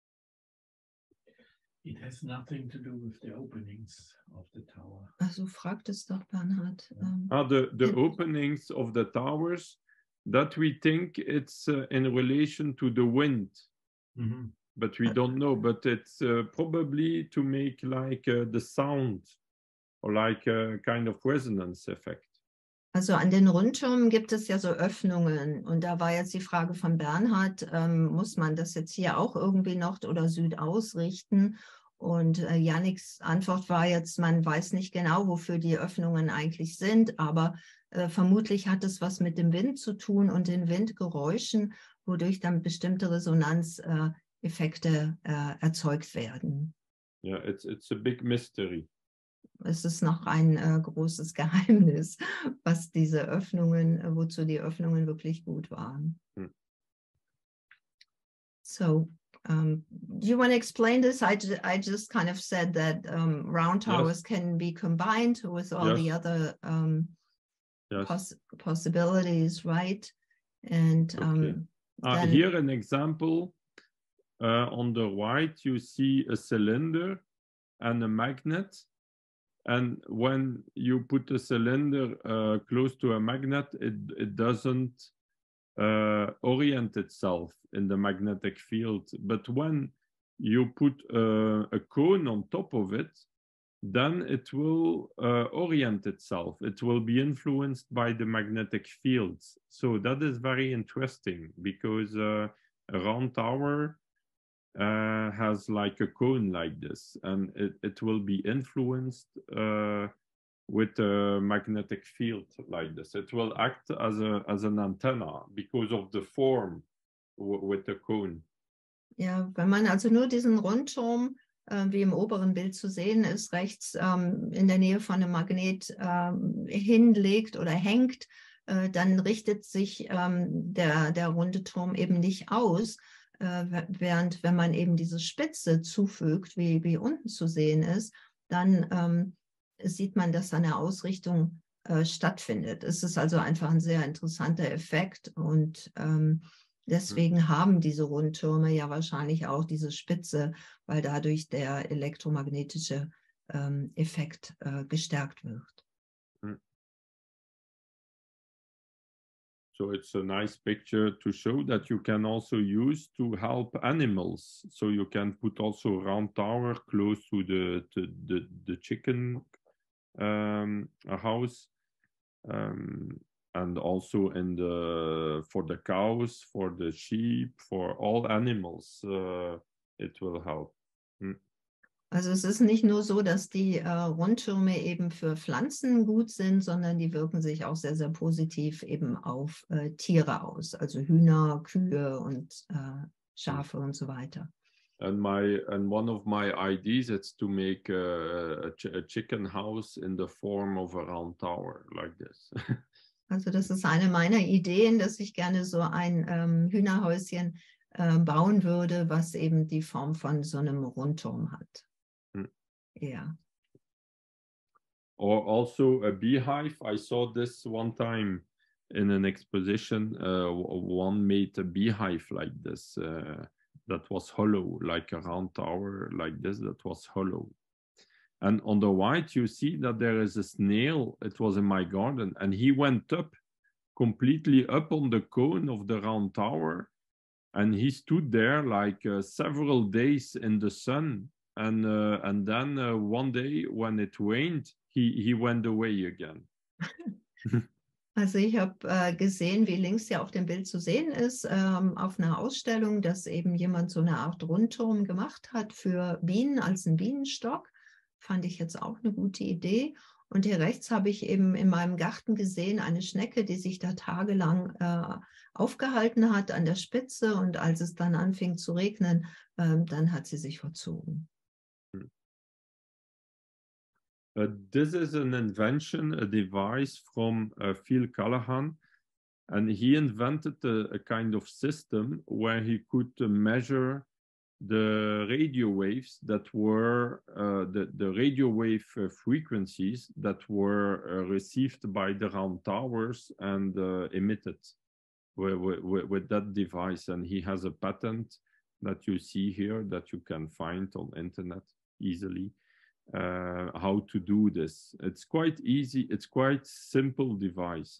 It has nothing to do with the openings of the tower. Also fragt es doch Bernhard. The openings of the towers, that we think it's in relation to the wind. Mm-hmm. But we don't know, but it's probably to make like the sound or like a kind of resonance effect. Also an den Rundtürmen gibt es ja so Öffnungen, und da war jetzt die Frage von Bernhard, muss man das jetzt hier auch irgendwie Nord oder Süd ausrichten? Und Yannicks Antwort war jetzt, man weiß nicht genau, wofür die Öffnungen eigentlich sind, aber vermutlich hat es was mit dem Wind zu tun und den Windgeräuschen, wodurch dann bestimmte Resonanzeffekte erzeugt werden. Yeah, it's a big mystery. Es ist noch ein großes Geheimnis, was diese Öffnungen, wozu die Öffnungen wirklich gut waren. So, do you want to explain this? I just kind of said that round towers can be combined with all the other possibilities, right? And then here an example. On the right, you see a cylinder and a magnet. And when you put a cylinder close to a magnet, it doesn't orient itself in the magnetic field. But when you put a cone on top of it, then it will orient itself. It will be influenced by the magnetic fields. So that is very interesting, because a round tower has like a cone like this, and it will be influenced with a magnetic field like this. It will act as an antenna because of the form with the cone. Ja, wenn man also nur diesen Rundturm, wie im oberen Bild zu sehen ist, rechts in der Nähe von einem Magnet hinlegt oder hängt, dann richtet sich der runde Turm eben nicht aus, während wenn man eben diese Spitze zufügt, wie unten zu sehen ist, dann sieht man, dass eine Ausrichtung stattfindet. Es ist also einfach ein sehr interessanter Effekt und deswegen haben diese Rundtürme ja wahrscheinlich auch diese Spitze, weil dadurch der elektromagnetische Effekt gestärkt wird. So it's a nice picture to show that you can also use to help animals. So you can put also a round tower close to the chicken house. And also for the cows, for the sheep, for all animals, it will help. Also es ist nicht nur so, dass die Rundtürme eben für Pflanzen gut sind, sondern die wirken sich auch sehr, sehr positiv eben auf Tiere aus, also Hühner, Kühe und Schafe und so weiter. And one of my ideas is to make a chicken house in the form of a round tower like this. Also das ist eine meiner Ideen, dass ich gerne so ein Hühnerhäuschen bauen würde, was eben die Form von so einem Rundturm hat. Ja. Or also a beehive. I saw this one time in an exposition. One made a beehive like this that was hollow, like a round tower like this that was hollow. And on the right, you see that there is a snail. It was in my garden, and he went up, completely up on the cone of the round tower, and he stood there like several days in the sun. And then one day when it rained, he went away again. Also ich habe gesehen, wie links ja auf dem Bild zu sehen ist, auf einer Ausstellung, dass eben jemand so eine Art Rundturm gemacht hat für Bienen als einen Bienenstock. Fand ich jetzt auch eine gute Idee. Und hier rechts habe ich eben in meinem Garten gesehen, eine Schnecke, die sich da tagelang aufgehalten hat an der Spitze. Und als es dann anfing zu regnen, dann hat sie sich verzogen. This is an invention, a device from Phil Callahan, and he invented a kind of system where he could measure the radio waves that were the radio wave frequencies that were received by the round towers and emitted with that device. And he has a patent that you see here that you can find on internet easily. How to do this. It's quite easy. It's quite simple device.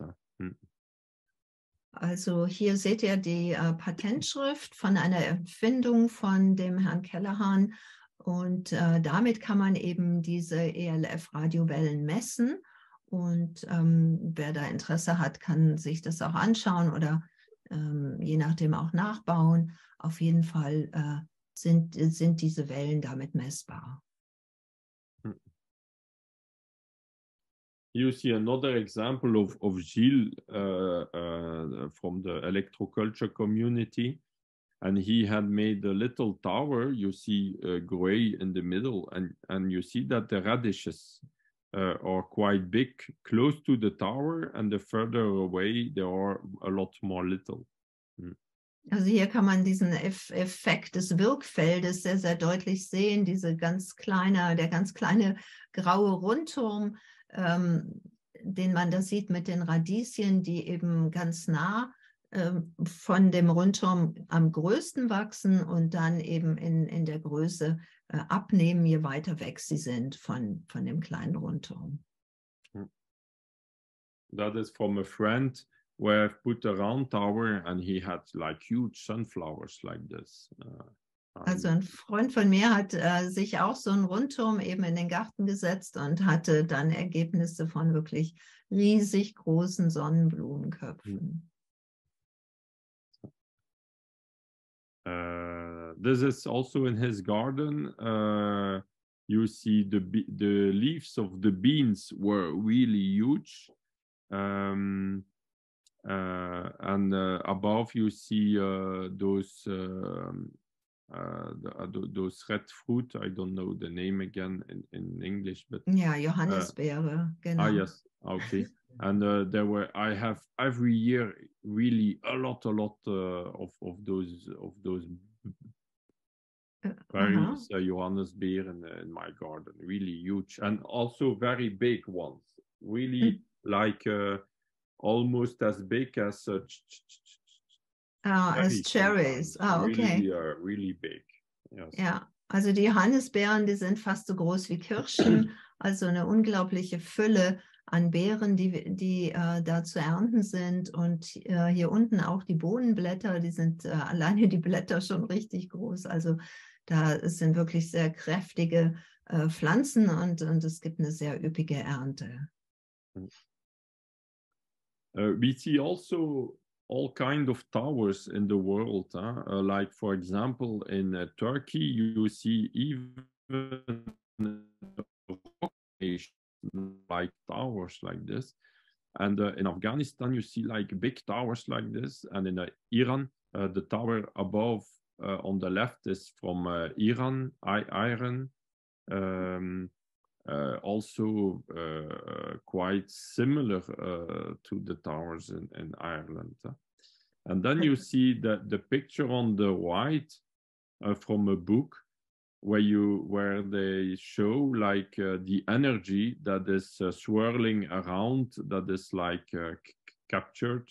Also hier seht ihr die Patentschrift von einer Erfindung von dem Herrn Callahan und damit kann man eben diese ELF-Radiowellen messen und wer da Interesse hat, kann sich das auch anschauen oder je nachdem auch nachbauen. Auf jeden Fall sind diese Wellen damit messbar. You see another example of Gilles from the electroculture community, and he had made a little tower. You see gray in the middle, and you see that the radishes are quite big close to the tower, and the further away they are a lot more little. Also hier kann man diesen Effekt des Wirkfeldes sehr, sehr deutlich sehen, der ganz kleine graue Rundturm, den man da sieht mit den Radieschen, die eben ganz nah von dem Rundturm am größten wachsen und dann eben in der Größe abnehmen, je weiter weg sie sind von dem kleinen Rundturm. That is from a friend where I've put a round tower and he had like huge sunflowers like this. Also ein Freund von mir hat sich auch so einen Rundturm eben in den Garten gesetzt und hatte dann Ergebnisse von wirklich riesig großen Sonnenblumenköpfen. This is also in his garden. You see the leaves of the beans were really huge. and above you see those red fruit. I don't know the name again in English, but Ja, Johannisbeere, genau. yes, okay. And I have every year really a lot of those various Johannisbeeren in my garden, really huge, and also very big ones, really like almost as big as cherries. Okay. Really big. Yes. Ja, also die Johannisbeeren, die sind fast so groß wie Kirschen, also eine unglaubliche Fülle an Beeren, die da zu ernten sind. Und hier unten auch die Bohnenblätter, die sind alleine die Blätter schon richtig groß. Also da sind wirklich sehr kräftige Pflanzen und es gibt eine sehr üppige Ernte. We see also all kind of towers in the world. Like, for example, in Turkey, you see even like towers like this. And in Afghanistan, you see like big towers like this. And in Iran, the tower above on the left is from Iran, iron. Also quite similar to the towers in Ireland. And then you see the picture on the right from a book where they show like the energy that is swirling around, that is like captured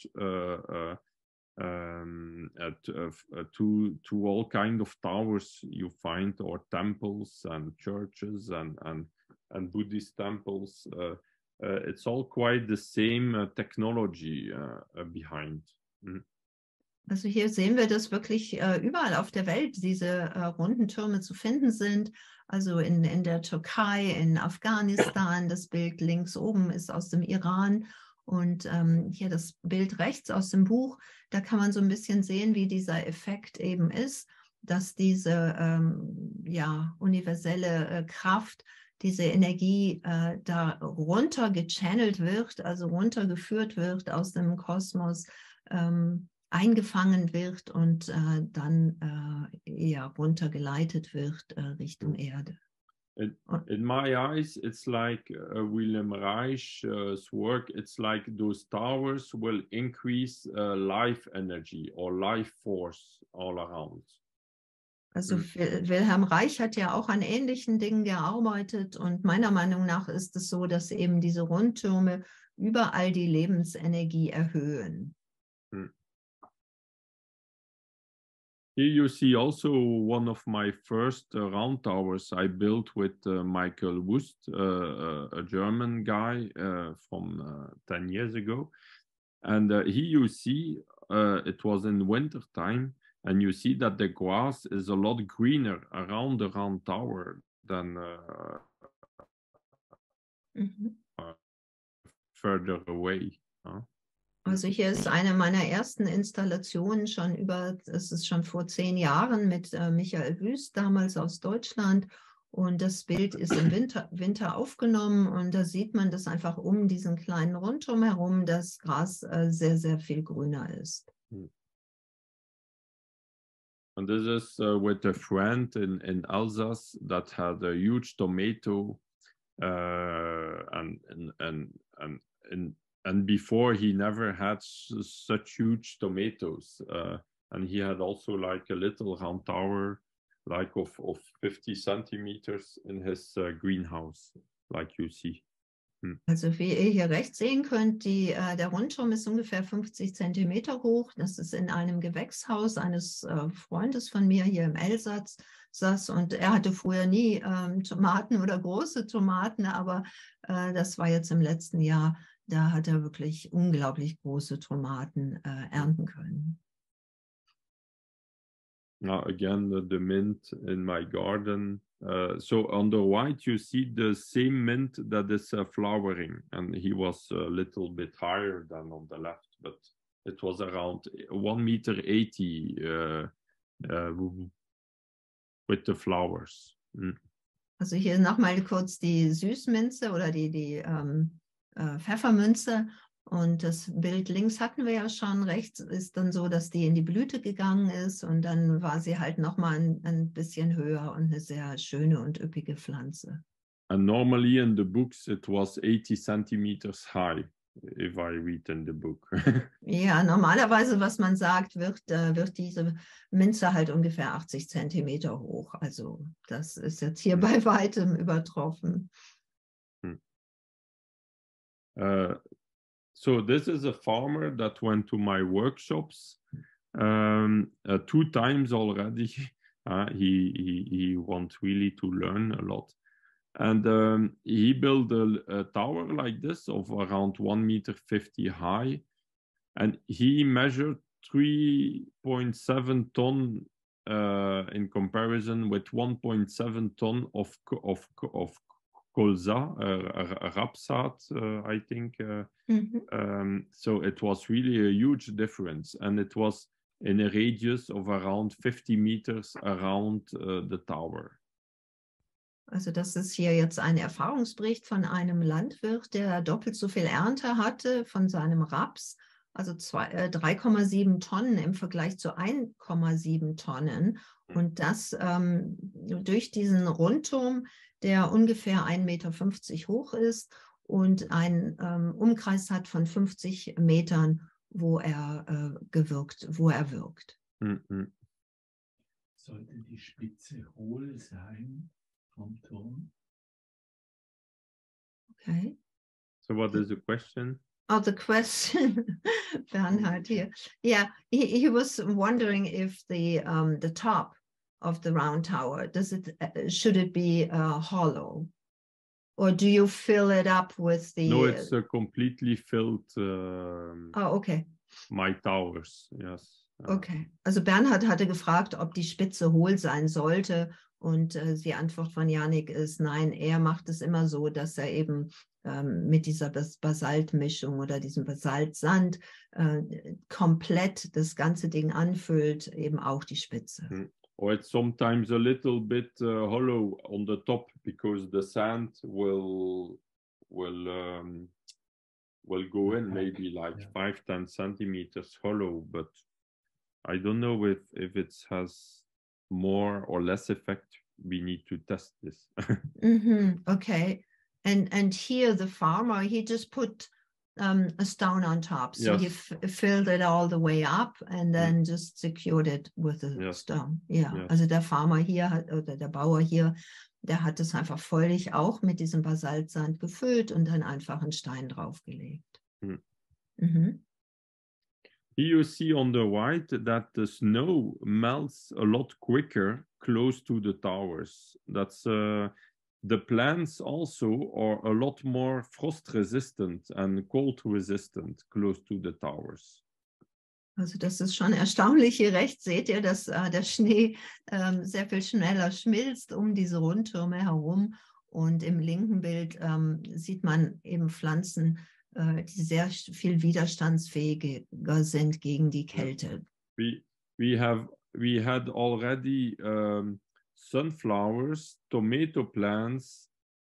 to all kind of towers you find, or temples and churches and Buddhist temples. It's all quite the same technology behind. Also hier sehen wir, dass wirklich überall auf der Welt diese runden Türme zu finden sind. Also in der Türkei, in Afghanistan, das Bild links oben ist aus dem Iran. Und hier das Bild rechts aus dem Buch, da kann man so ein bisschen sehen, wie dieser Effekt eben ist, dass diese universelle Kraft, diese Energie da runter gechannelt wird, also runtergeführt wird aus dem Kosmos, eingefangen wird und dann runtergeleitet wird Richtung Erde. In my eyes, it's like Wilhelm Reich's work. It's like those towers will increase life energy or life force all around. Also Wilhelm Reich hat ja auch an ähnlichen Dingen gearbeitet und meiner Meinung nach ist es so, dass eben diese Rundtürme überall die Lebensenergie erhöhen. Here you see also one of my first round towers I built with Michael Wust, a German guy from 10 years ago. And here you see it was in winter time, and you see that the grass is a lot greener around the round tower than further away. Also hier ist eine meiner ersten Installationen es ist schon vor 10 Jahren mit Michael Wüst, damals aus Deutschland. Und das Bild ist im Winter aufgenommen und da sieht man, dass einfach um diesen kleinen Rundturm herum das Gras sehr, sehr viel grüner ist. And this is with a friend in Alsace that had a huge tomato and before he never had such huge tomatoes, and he had also like a little round tower like of 50 centimeters in his greenhouse, like you see. Also wie ihr hier rechts sehen könnt, der Rundturm ist ungefähr 50 Zentimeter hoch. Das ist in einem Gewächshaus eines Freundes von mir hier im Elsass. Und er hatte früher nie Tomaten oder große Tomaten, aber das war jetzt im letzten Jahr. Da hat er wirklich unglaublich große Tomaten ernten können. Now again, the mint in my garden. So on the right, you see the same mint that is flowering, and he was a little bit higher than on the left, but it was around 1,80 meter with the flowers. Also hier nochmal kurz die Süßminze oder die Pfefferminze. Und das Bild links hatten wir ja schon, rechts ist dann so, dass die in die Blüte gegangen ist und dann war sie halt nochmal ein bisschen höher und eine sehr schöne und üppige Pflanze. And normally in the books it was 80 centimeters high, if I read in the book. Ja, normalerweise, was man sagt, wird diese Minze halt ungefähr 80 Zentimeter hoch. Also das ist jetzt hier bei weitem übertroffen. So this is a farmer that went to my workshops 2 times already. He wants really to learn a lot. And he built a tower like this of around 1.50 meters high. And he measured 3.7 ton in comparison with 1.7 ton of colza, rapsaad, I think. So it was really a huge difference. And it was in a radius of around 50 meters around the tower. Also das ist hier jetzt ein Erfahrungsbericht von einem Landwirt, der doppelt so viel Ernte hatte von seinem Raps, also 3,7 Tonnen im Vergleich zu 1,7 Tonnen. Und das durch diesen Rundturm, der ungefähr 1,50 Meter hoch ist und einen Umkreis hat von 50 Metern, wo er wirkt. Mhm. Sollte die Spitze hohl sein vom Turm? Okay. So what is the question? Oh, the question, Bernhard here. Yeah, he was wondering if the top of the round tower, should it be hollow? Or do you fill it up with the... No, it's completely filled. Oh, okay. My towers, yes. Okay, also Bernhard hatte gefragt, ob die Spitze hohl sein sollte und die Antwort von Jannik ist nein, er macht es immer so, dass er eben mit dieser Basaltmischung oder diesem Basaltsand komplett das ganze Ding anfüllt, eben auch die Spitze. Or it's sometimes a little bit hollow on the top because the sand will go in maybe like 5-10 centimeters hollow, but I don't know if it has more or less effect. We need to test this. Okay, and here the farmer, he just put a stone on top, so he filled it all the way up and then just secured it with a stone. Ja, also der Farmer hier oder der Bauer hier, der hat es einfach völlig auch mit diesem Basaltsand gefüllt und dann einfach einen Stein draufgelegt. Here you see on the right that the snow melts a lot quicker close to the towers. That's the plants also are a lot more frost resistant and cold resistant close to the towers. Also das ist schon erstaunlich. Hier rechts seht ihr, dass der Schnee sehr viel schneller schmilzt um diese Rundtürme herum. Und im linken Bild sieht man eben Pflanzen, die sehr viel widerstandsfähiger sind gegen die Kälte. We had already sunflowers, tomato plants,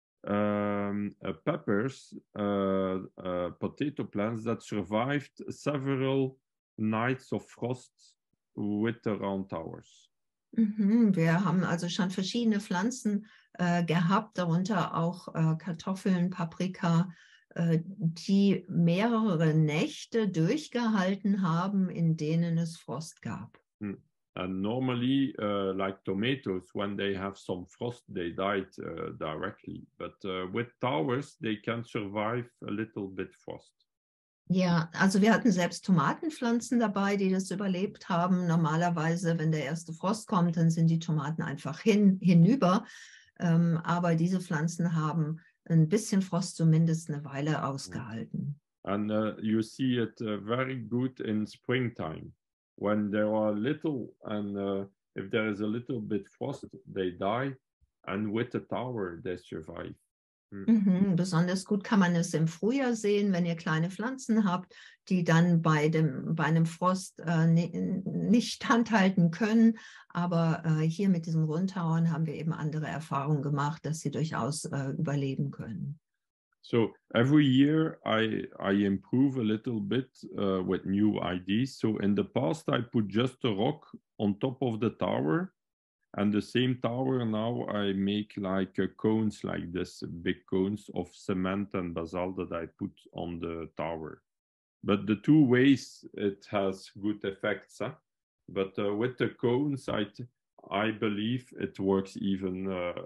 peppers, potato plants that survived several nights of frost with the round towers. Wir haben also schon verschiedene Pflanzen gehabt, darunter auch Kartoffeln, Paprika, die mehrere Nächte durchgehalten haben, in denen es Frost gab. And normally, like tomatoes, when they have some frost, they died directly. But with towers, they can survive a little bit frost. Ja, also wir hatten selbst Tomatenpflanzen dabei, die das überlebt haben. Normalerweise, wenn der erste Frost kommt, dann sind die Tomaten einfach hinüber. Aber diese Pflanzen haben ein bisschen Frost zumindest eine Weile ausgehalten. And you see it very good in springtime. When there are little and if there is a little bit frost, they die. And with the tower, they survive. Besonders gut kann man es im Frühjahr sehen, wenn ihr kleine Pflanzen habt, die dann bei einem Frost nicht standhalten können. Aber hier mit diesen Rundtauern haben wir eben andere Erfahrungen gemacht, dass sie durchaus überleben können. So every year I improve a little bit with new ideas. So in the past I put just a rock on top of the tower, and the same tower now I make like cones like this, big cones of cement and basalt that I put on the tower. But the two ways it has good effects. Huh? But with the cones, I believe it works even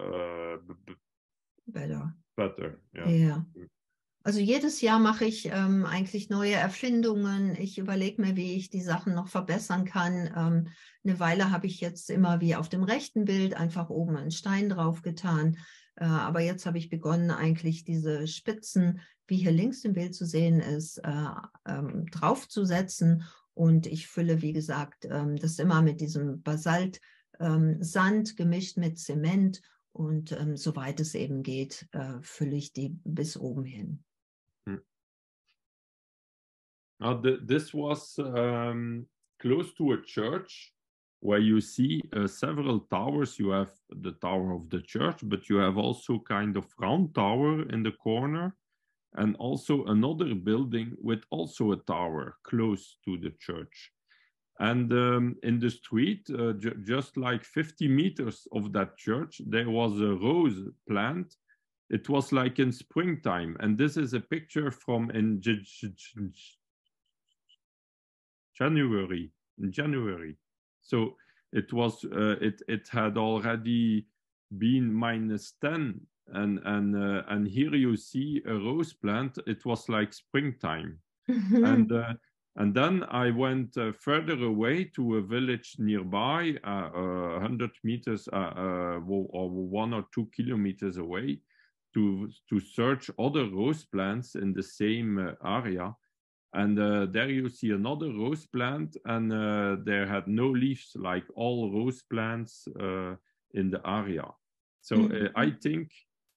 better. Ja. Ja. Also jedes Jahr mache ich eigentlich neue Erfindungen. Ich überlege mir, wie ich die Sachen noch verbessern kann. Eine Weile habe ich jetzt immer wie auf dem rechten Bild einfach oben einen Stein drauf getan. Aber jetzt habe ich begonnen, eigentlich diese Spitzen, wie hier links im Bild zu sehen ist, draufzusetzen. Und ich fülle, wie gesagt, das immer mit diesem Basalt, Sand gemischt mit Zement. Und soweit es eben geht, fülle ich die bis oben hin. This was close to a church where you see several towers. You have the tower of the church, but you have also kind of round tower in the corner, and also another building with also a tower close to the church. And in the street, just like 50 meters of that church, there was a rose plant. It was like in springtime. And this is a picture from in January. So it was, it had already been -10. And here you see a rose plant. It was like springtime. And then I went further away to a village nearby, 100 meters or 1 or 2 kilometers away, to search other rose plants in the same area. And there you see another rose plant, and there had no leaves, like all rose plants in the area. So I think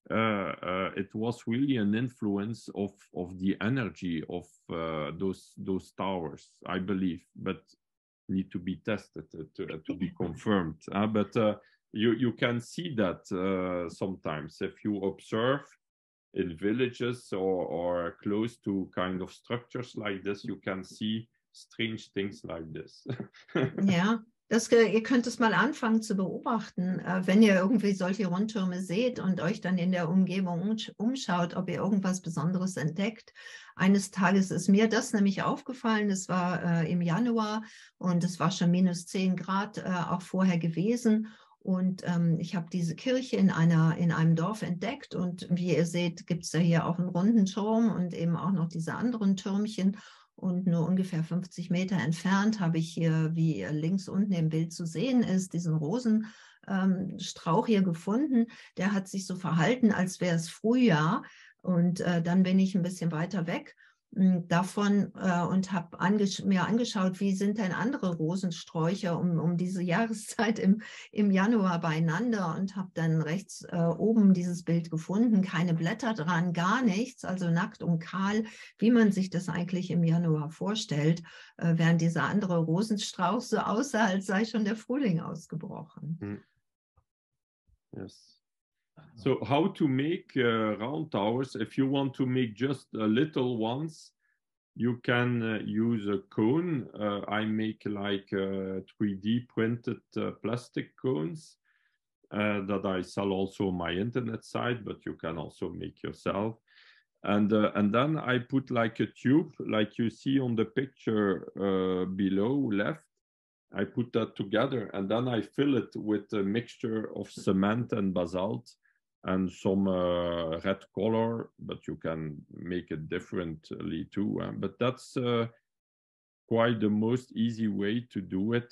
it was really an influence of the energy of those towers, I believe, but need to be tested to be confirmed. But you can see that sometimes if you observe in villages or close to kind of structures like this, you can see strange things like this. Ja. Ihr könnt es mal anfangen zu beobachten, wenn ihr irgendwie solche Rundtürme seht und euch dann in der Umgebung umschaut, ob ihr irgendwas Besonderes entdeckt. Eines Tages ist mir das nämlich aufgefallen, es war im Januar und es war schon -10 Grad auch vorher gewesen. Und ich habe diese Kirche in einem Dorf entdeckt und wie ihr seht, gibt es ja hier auch einen runden Turm und eben auch noch diese anderen Türmchen. Und nur ungefähr 50 Meter entfernt habe ich hier, wie links unten im Bild zu sehen ist, diesen Rosenstrauch hier gefunden. Der hat sich so verhalten, als wäre es Frühjahr. Und dann bin ich ein bisschen weiter weg davon und habe mir angeschaut, wie sind denn andere Rosensträucher um diese Jahreszeit im Januar beieinander und habe dann rechts oben dieses Bild gefunden, keine Blätter dran, gar nichts, also nackt und kahl, wie man sich das eigentlich im Januar vorstellt, während dieser andere Rosenstrauch so aussah, als sei schon der Frühling ausgebrochen. Yes. So how to make round towers? If you want to make just little ones, you can use a cone. I make like 3D printed plastic cones that I sell also on my internet site, but you can also make yourself. And then I put like a tube, like you see on the picture below left. I put that together and then I fill it with a mixture of cement and basalt and some red color, but you can make it differently too. But that's quite the most easy way to do it.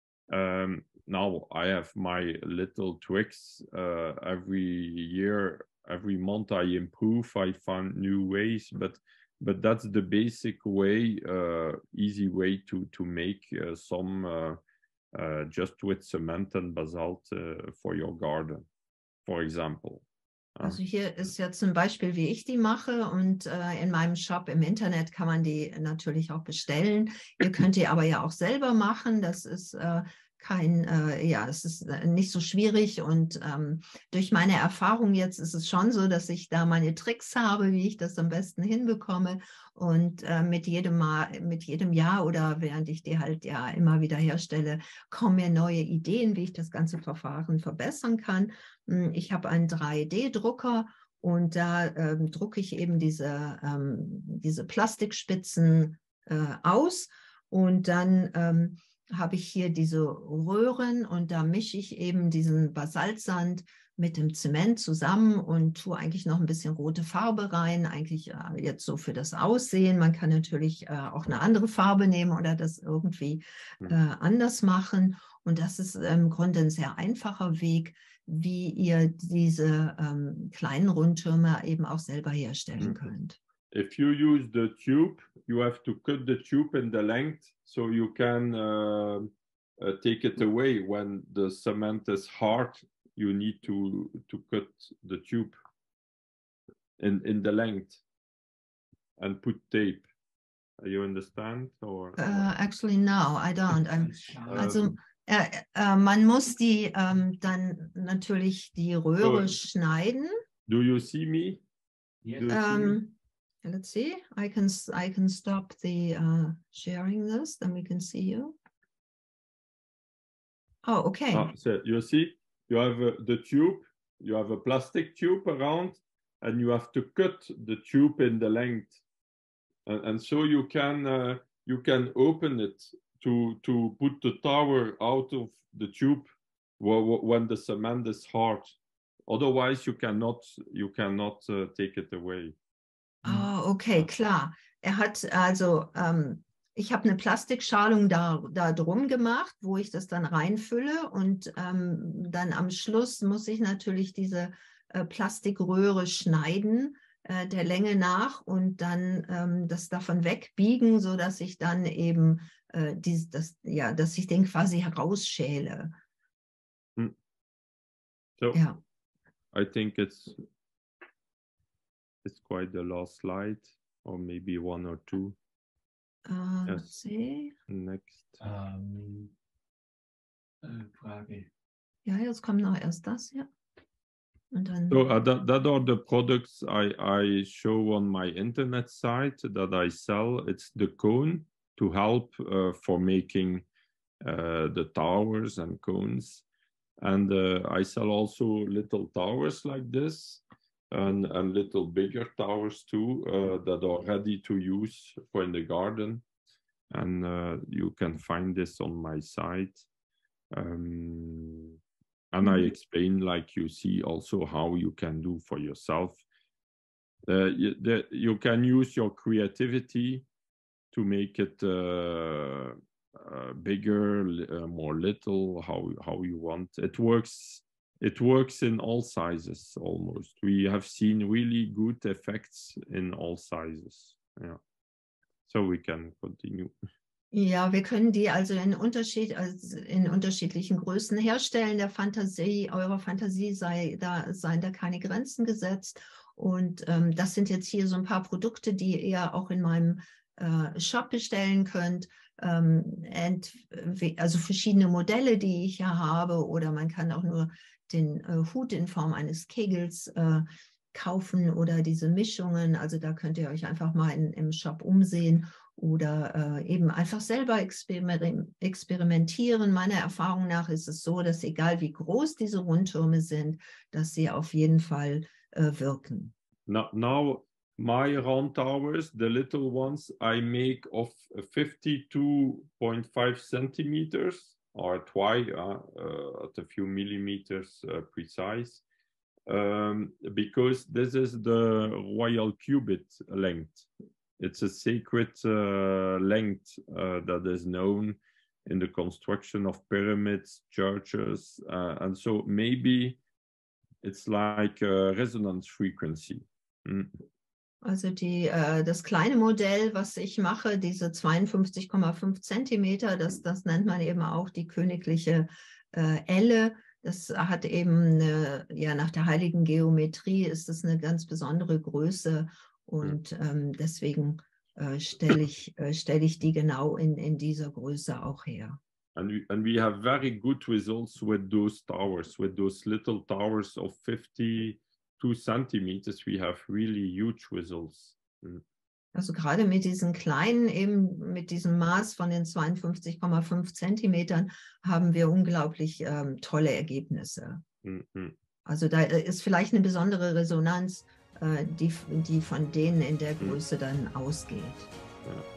Now I have my little tricks. Every year, every month I improve, I find new ways, but that's the basic way, easy way to make some just with cement and basalt for your garden. For example. Also hier ist jetzt ein Beispiel, wie ich die mache und in meinem Shop im Internet kann man die natürlich auch bestellen. Ihr könnt die aber ja auch selber machen. Das ist es ist nicht so schwierig und durch meine Erfahrung jetzt ist es schon so, dass ich da meine Tricks habe, wie ich das am besten hinbekomme und mit jedem Jahr oder während ich die halt ja immer wieder herstelle, kommen mir neue Ideen, wie ich das ganze Verfahren verbessern kann. Ich habe einen 3D-Drucker und da drucke ich eben diese Plastikspitzen aus und dann habe ich hier diese Röhren und da mische ich eben diesen Basaltsand mit dem Zement zusammen und tue eigentlich noch ein bisschen rote Farbe rein, eigentlich jetzt so für das Aussehen. Man kann natürlich auch eine andere Farbe nehmen oder das irgendwie anders machen. Und das ist im Grunde ein sehr einfacher Weg, wie ihr diese kleinen Rundtürme eben auch selber herstellen könnt. If you use the tube, you have to cut the tube in the length so you can take it away. When the cement is hard, you need to cut the tube in the length and put tape. You understand? Or Actually, no, I don't. Also man muss die dann natürlich die Röhre schneiden. Do you see me? Yes. Let's see. I can stop the sharing this, then we can see you. Oh, okay. So you see, you have the tube. You have a plastic tube around, and you have to cut the tube in the length, and so you can open it to put the tower out of the tube when the cement is hard. Otherwise, you cannot take it away. Oh, okay, klar. Ich habe eine Plastikschalung da drum gemacht, wo ich das dann reinfülle und dann am Schluss muss ich natürlich diese Plastikröhre schneiden, der Länge nach und dann das davon wegbiegen, sodass ich dann eben dass ich den quasi herausschäle. So, ja. I think it's quite the last slide, or maybe one or two. Yes. Let's see. Next. Frage. Ja, jetzt kommt noch erst das, ja. Und dann So that are the products I show on my internet site that I sell. It's the cone to help for making the towers and cones. And I sell also little towers like this and little bigger towers too that are ready to use for in the garden. And you can find this on my site. And I explain, like you see, also how you can do for yourself. You can use your creativity to make it bigger, more little, how you want. It works in all sizes almost. We have seen really good effects in all sizes. Yeah. So we can continue. Ja, wir können die also in unterschiedlichen Größen herstellen. Eurer Fantasie seien da keine Grenzen gesetzt. Und das sind jetzt hier so ein paar Produkte, die ihr auch in meinem Shop bestellen könnt. Also verschiedene Modelle, die ich ja habe. Oder man kann auch nur den Hut in Form eines Kegels kaufen oder diese Mischungen. Also da könnt ihr euch einfach mal im Shop umsehen. Oder eben einfach selber experimentieren. Meiner Erfahrung nach ist es so, dass egal wie groß diese Rundtürme sind, dass sie auf jeden Fall wirken. Now my round towers, the little ones, I make of 52.5 centimeters or twice at a few millimeters precise, because this is the royal cubit length. It's a sacred length that is known in the construction of pyramids, churches, and so maybe it's like a resonance frequency. Also das kleine Modell, was ich mache, diese 52,5 Zentimeter, das nennt man eben auch die königliche Elle. Das hat eben nach der heiligen Geometrie ist das eine ganz besondere Größe. Und deswegen stelle ich die genau in dieser Größe auch her. And we have very good results with those towers, with those little towers of 52 centimeters. We have really huge results. Also gerade mit diesen kleinen, eben mit diesem Maß von den 52,5 Zentimetern haben wir unglaublich tolle Ergebnisse. Also da ist vielleicht eine besondere Resonanz, die von denen in der Größe dann ausgeht. Ja.